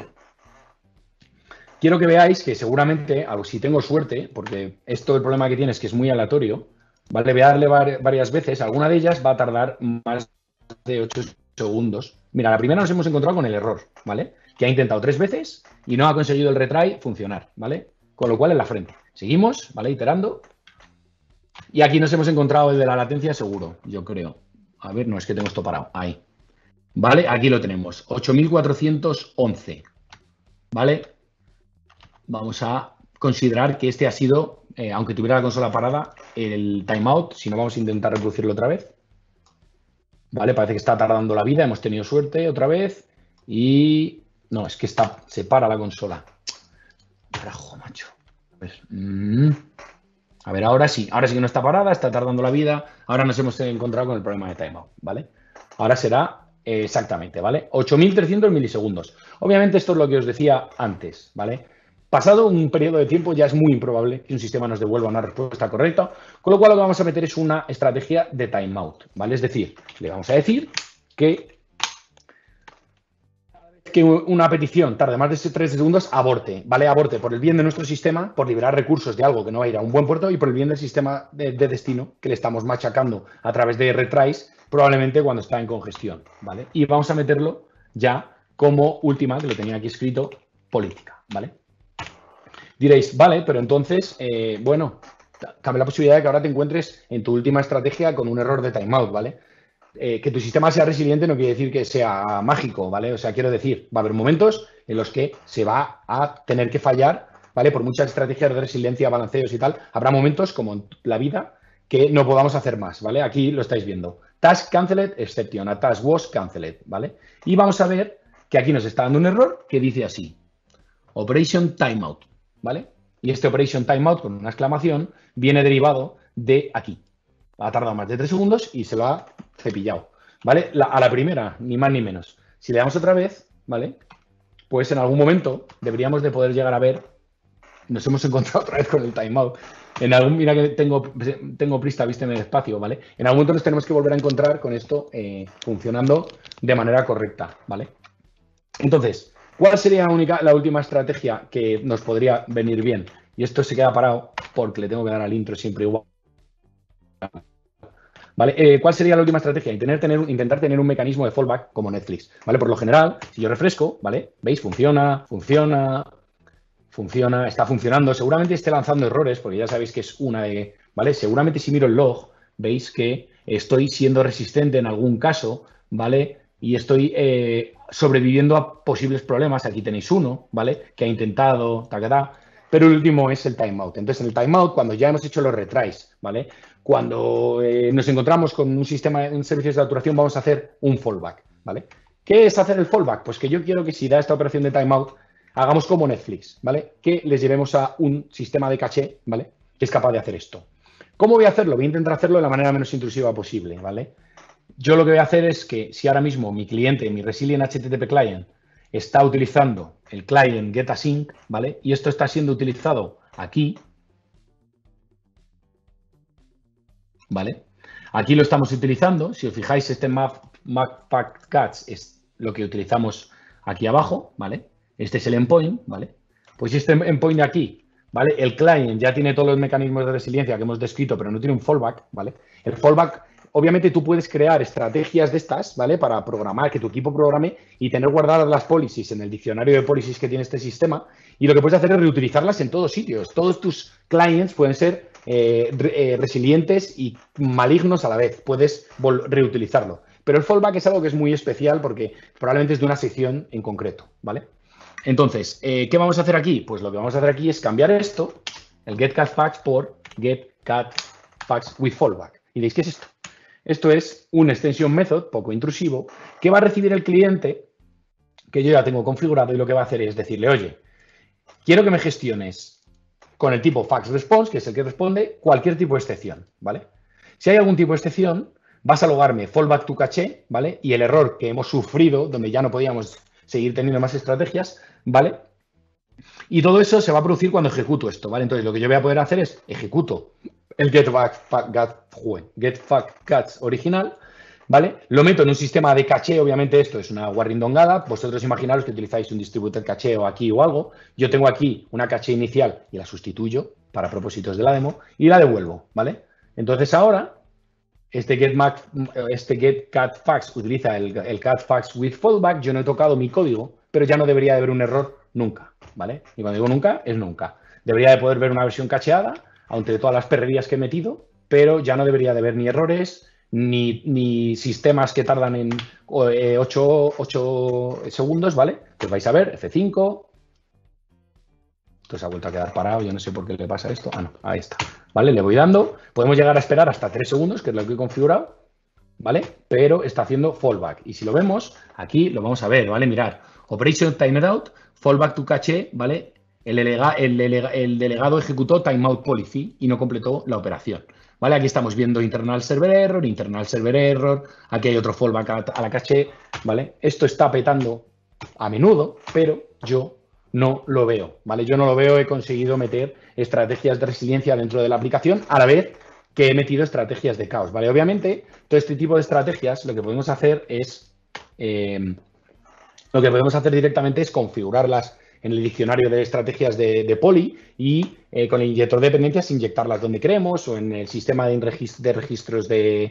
Quiero que veáis que seguramente, si tengo suerte, porque esto el problema que tiene es que es muy aleatorio, ¿vale? Voy a darle varias veces, alguna de ellas va a tardar más de 8 segundos. Mira, la primera nos hemos encontrado con el error, ¿vale? Que ha intentado 3 veces y no ha conseguido el retry funcionar, ¿vale? Con lo cual en la frente. Seguimos, ¿vale? Iterando. Y aquí nos hemos encontrado el de la latencia seguro, yo creo. A ver, no, es que tengo esto parado. Ahí. ¿Vale? Aquí lo tenemos. 8411. ¿Vale? Vamos a considerar que este ha sido, aunque tuviera la consola parada, el timeout. Si no, vamos a intentar reproducirlo otra vez. ¿Vale? Parece que está tardando la vida. Hemos tenido suerte otra vez. Y... No, es que se para la consola. Carajo, macho. A ver, ahora sí que no está parada, está tardando la vida. Ahora nos hemos encontrado con el problema de timeout, ¿vale? Ahora será exactamente, ¿vale? 8.300 milisegundos. Obviamente esto es lo que os decía antes, ¿vale? Pasado un periodo de tiempo ya es muy improbable que un sistema nos devuelva una respuesta correcta, con lo cual lo que vamos a meter es una estrategia de timeout, ¿vale? Es decir, le vamos a decir que una petición tarde más de 3 segundos, aborte, ¿vale? Aborte por el bien de nuestro sistema, por liberar recursos de algo que no va a ir a un buen puerto y por el bien del sistema de destino que le estamos machacando a través de retries, probablemente cuando está en congestión, ¿vale? Y vamos a meterlo ya como última, que lo tenía aquí escrito, política, ¿vale? Diréis, vale, pero entonces, bueno, cabe la posibilidad de que ahora te encuentres en tu última estrategia con un error de timeout, ¿vale? Que tu sistema sea resiliente no quiere decir que sea mágico, ¿vale? O sea, quiero decir, va a haber momentos en los que se va a tener que fallar, ¿vale? Por muchas estrategias de resiliencia, balanceos y tal, habrá momentos, como en la vida, que no podamos hacer más, ¿vale? Aquí lo estáis viendo. Task canceled, exception, a task was canceled, ¿vale? Y vamos a ver que aquí nos está dando un error que dice así, operation timeout, ¿vale? Y este operation timeout, con una exclamación, viene derivado de aquí. Ha tardado más de 3 segundos y se lo ha cepillado, ¿vale? A la primera, ni más ni menos. Si le damos otra vez, ¿vale? Pues en algún momento deberíamos de poder llegar a ver, nos hemos encontrado otra vez con el timeout. Mira que tengo prisa, vísteme despacio, ¿vale? En algún momento nos tenemos que volver a encontrar con esto funcionando de manera correcta, ¿vale? Entonces, ¿cuál sería la última estrategia que nos podría venir bien? Y esto se queda parado porque le tengo que dar al intro siempre igual. ¿Vale? ¿Cuál sería la última estrategia? Intentar tener un mecanismo de fallback como Netflix, ¿vale? Por lo general, si yo refresco, ¿vale? ¿Veis? Funciona, está funcionando. Seguramente esté lanzando errores, porque ya sabéis que es una de, ¿vale? Seguramente si miro el log, veis que estoy siendo resistente en algún caso, ¿vale? Y estoy sobreviviendo a posibles problemas. Aquí tenéis uno, ¿vale? Que ha intentado, pero el último es el timeout. Entonces, en el timeout, cuando ya hemos hecho los retries, ¿vale? Cuando nos encontramos con un sistema de servicios de saturación, vamos a hacer un fallback, ¿vale? ¿Qué es hacer el fallback? Pues que yo quiero que si da esta operación de timeout, hagamos como Netflix, ¿vale? Que les llevemos a un sistema de caché, ¿vale? Que es capaz de hacer esto. ¿Cómo voy a hacerlo? Voy a intentar hacerlo de la manera menos intrusiva posible, ¿vale? Yo lo que voy a hacer es que si ahora mismo mi cliente, mi Resilient HTTP Client, está utilizando el client getAsync, ¿vale? Y esto está siendo utilizado aquí, ¿vale? Aquí lo estamos utilizando. Si os fijáis, este map-pack-catch es lo que utilizamos aquí abajo, ¿vale? Este es el endpoint, ¿vale? Pues este endpoint de aquí, ¿vale? El client ya tiene todos los mecanismos de resiliencia que hemos descrito, pero no tiene un fallback, ¿vale? El fallback, obviamente tú puedes crear estrategias de estas, ¿vale? Para programar, que tu equipo programe y tener guardadas las policies en el diccionario de policies que tiene este sistema. Y lo que puedes hacer es reutilizarlas en todos sitios. Todos tus clients pueden ser resilientes y malignos a la vez. Puedes reutilizarlo. Pero el fallback es algo que es muy especial porque probablemente es de una sección en concreto, ¿vale? Entonces, ¿qué vamos a hacer aquí? Pues lo que vamos a hacer aquí es cambiar esto, el getCatFacts, por getCatFacts with fallback. Y diréis, ¿qué es esto? Esto es un extension method poco intrusivo que va a recibir el cliente que yo ya tengo configurado y lo que va a hacer es decirle, oye, quiero que me gestiones con el tipo fax response, que es el que responde, cualquier tipo de excepción, ¿vale? Si hay algún tipo de excepción, vas a logarme fallback to caché, ¿vale? Y el error que hemos sufrido, donde ya no podíamos seguir teniendo más estrategias, ¿vale? Y todo eso se va a producir cuando ejecuto esto, ¿vale? Entonces, lo que yo voy a poder hacer es ejecuto el getFacts original, ¿vale? Lo meto en un sistema de caché, obviamente esto es una warrindongada. Vosotros imaginaros que utilizáis un distributed caché o aquí o algo. Yo tengo aquí una caché inicial y la sustituyo para propósitos de la demo y la devuelvo, ¿vale? Entonces ahora, este getCatFacts utiliza el catFacts with fallback. Yo no he tocado mi código, pero ya no debería de haber un error nunca, ¿vale? Y cuando digo nunca, es nunca. Debería de poder ver una versión cacheada, entre todas las perrerías que he metido, pero ya no debería de haber ni errores, ni sistemas que tardan en 8 segundos, ¿vale? Pues vais a ver, F5. Esto se ha vuelto a quedar parado, yo no sé por qué le pasa esto. Ah, no, ahí está. ¿Vale? Le voy dando. Podemos llegar a esperar hasta 3 segundos, que es lo que he configurado, ¿vale? Pero está haciendo fallback. Y si lo vemos, aquí lo vamos a ver, ¿vale? Mirad, Operation Timeout, fallback to cache, ¿vale? El delegado ejecutó timeout policy y no completó la operación, ¿vale? Aquí estamos viendo internal server error, aquí hay otro fallback a la cache, ¿vale? Esto está petando a menudo, pero yo no lo veo, ¿vale? Yo no lo veo, he conseguido meter estrategias de resiliencia dentro de la aplicación a la vez que he metido estrategias de caos, ¿vale? Obviamente, todo este tipo de estrategias lo que podemos hacer es, directamente es configurarlas en el diccionario de estrategias de Poly y con el inyector de dependencias inyectarlas donde queremos o en el sistema de registros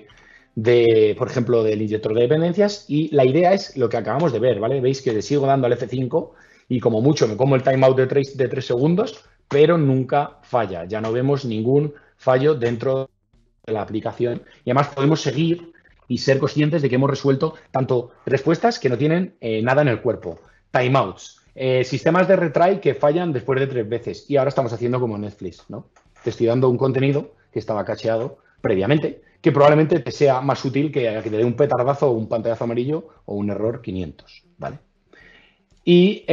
por ejemplo, del inyector de dependencias. Y la idea es lo que acabamos de ver, ¿vale? Veis que le sigo dando al F5 y como mucho me como el timeout de 3 segundos, pero nunca falla. Ya no vemos ningún fallo dentro de la aplicación. Y además podemos seguir y ser conscientes de que hemos resuelto tanto respuestas que no tienen nada en el cuerpo, timeouts, sistemas de retry que fallan después de 3 veces. Y ahora estamos haciendo como Netflix, ¿no? Te estoy dando un contenido que estaba cacheado previamente, que probablemente te sea más útil que te dé un petardazo o un pantallazo amarillo o un error 500, ¿vale? Y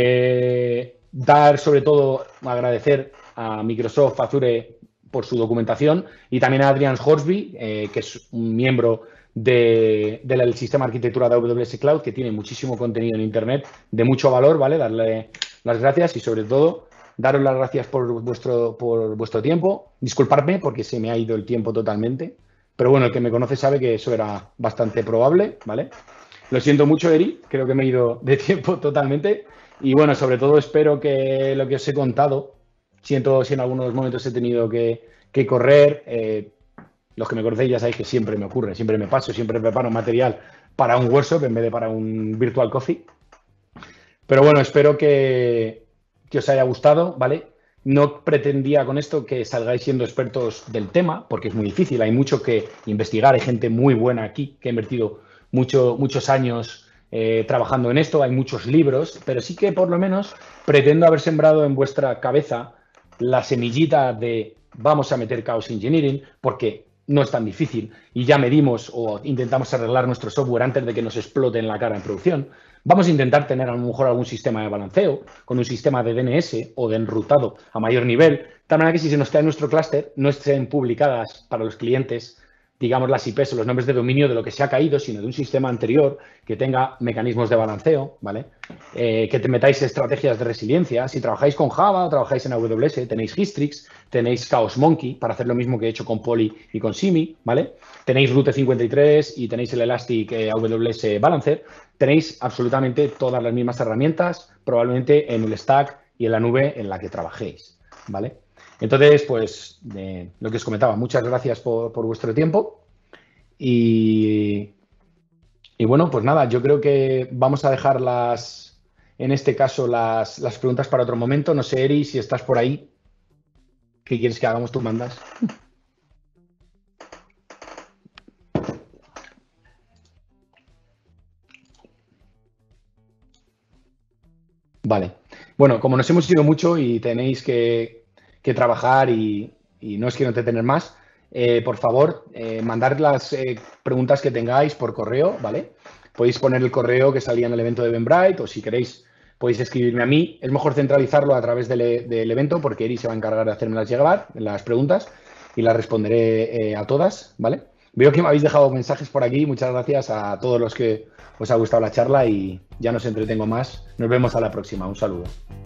dar, sobre todo, agradecer a Microsoft Azure por su documentación y también a Adrian Horsby, que es un miembro del sistema de arquitectura de AWS Cloud, que tiene muchísimo contenido en Internet de mucho valor, ¿vale? Darle las gracias y, sobre todo, daros las gracias por vuestro tiempo. Disculpadme porque se me ha ido el tiempo totalmente, pero bueno, el que me conoce sabe que eso era bastante probable, ¿vale? Lo siento mucho, Eri, creo que me he ido de tiempo totalmente. Y bueno, sobre todo espero que lo que os he contado, siento si en algunos momentos he tenido que correr. Los que me conocéis ya sabéis que siempre me ocurre, siempre me paso, siempre preparo material para un workshop en vez de para un virtual coffee. Pero bueno, espero que os haya gustado, ¿vale? No pretendía con esto que salgáis siendo expertos del tema, porque es muy difícil, hay mucho que investigar, hay gente muy buena aquí que ha invertido muchos años trabajando en esto, hay muchos libros, pero sí que por lo menos pretendo haber sembrado en vuestra cabeza la semillita de vamos a meter Chaos Engineering, porque no es tan difícil y ya medimos o intentamos arreglar nuestro software antes de que nos explote en la cara en producción. Vamos a intentar tener a lo mejor algún sistema de balanceo con un sistema de DNS o de enrutado a mayor nivel, de tal manera que si se nos cae nuestro clúster no estén publicadas para los clientes, digamos, las IPs o los nombres de dominio de lo que se ha caído, sino de un sistema anterior que tenga mecanismos de balanceo, ¿vale? Que te metáis estrategias de resiliencia. Si trabajáis con Java o trabajáis en AWS, tenéis Histrix, tenéis Chaos Monkey para hacer lo mismo que he hecho con Poly y con Simi, ¿vale? Tenéis Route 53 y tenéis el Elastic AWS Balancer. Tenéis absolutamente todas las mismas herramientas, probablemente en el stack y en la nube en la que trabajéis, ¿vale? Entonces, pues, lo que os comentaba, muchas gracias por vuestro tiempo y bueno, pues nada, yo creo que vamos a dejar en este caso, las preguntas para otro momento. No sé, Eri, si estás por ahí, ¿qué quieres que hagamos? Tú mandas. Vale. Bueno, como nos hemos ido mucho y tenéis que trabajar y no os quiero entretener más, por favor, mandad las preguntas que tengáis por correo, ¿vale? Podéis poner el correo que salía en el evento de Eventbrite o si queréis podéis escribirme a mí. Es mejor centralizarlo a través del evento porque Eri se va a encargar de hacérmelas llegar, las preguntas, y las responderé a todas, ¿vale? Veo que me habéis dejado mensajes por aquí. Muchas gracias a todos los que os ha gustado la charla y ya no os entretengo más. Nos vemos a la próxima. Un saludo.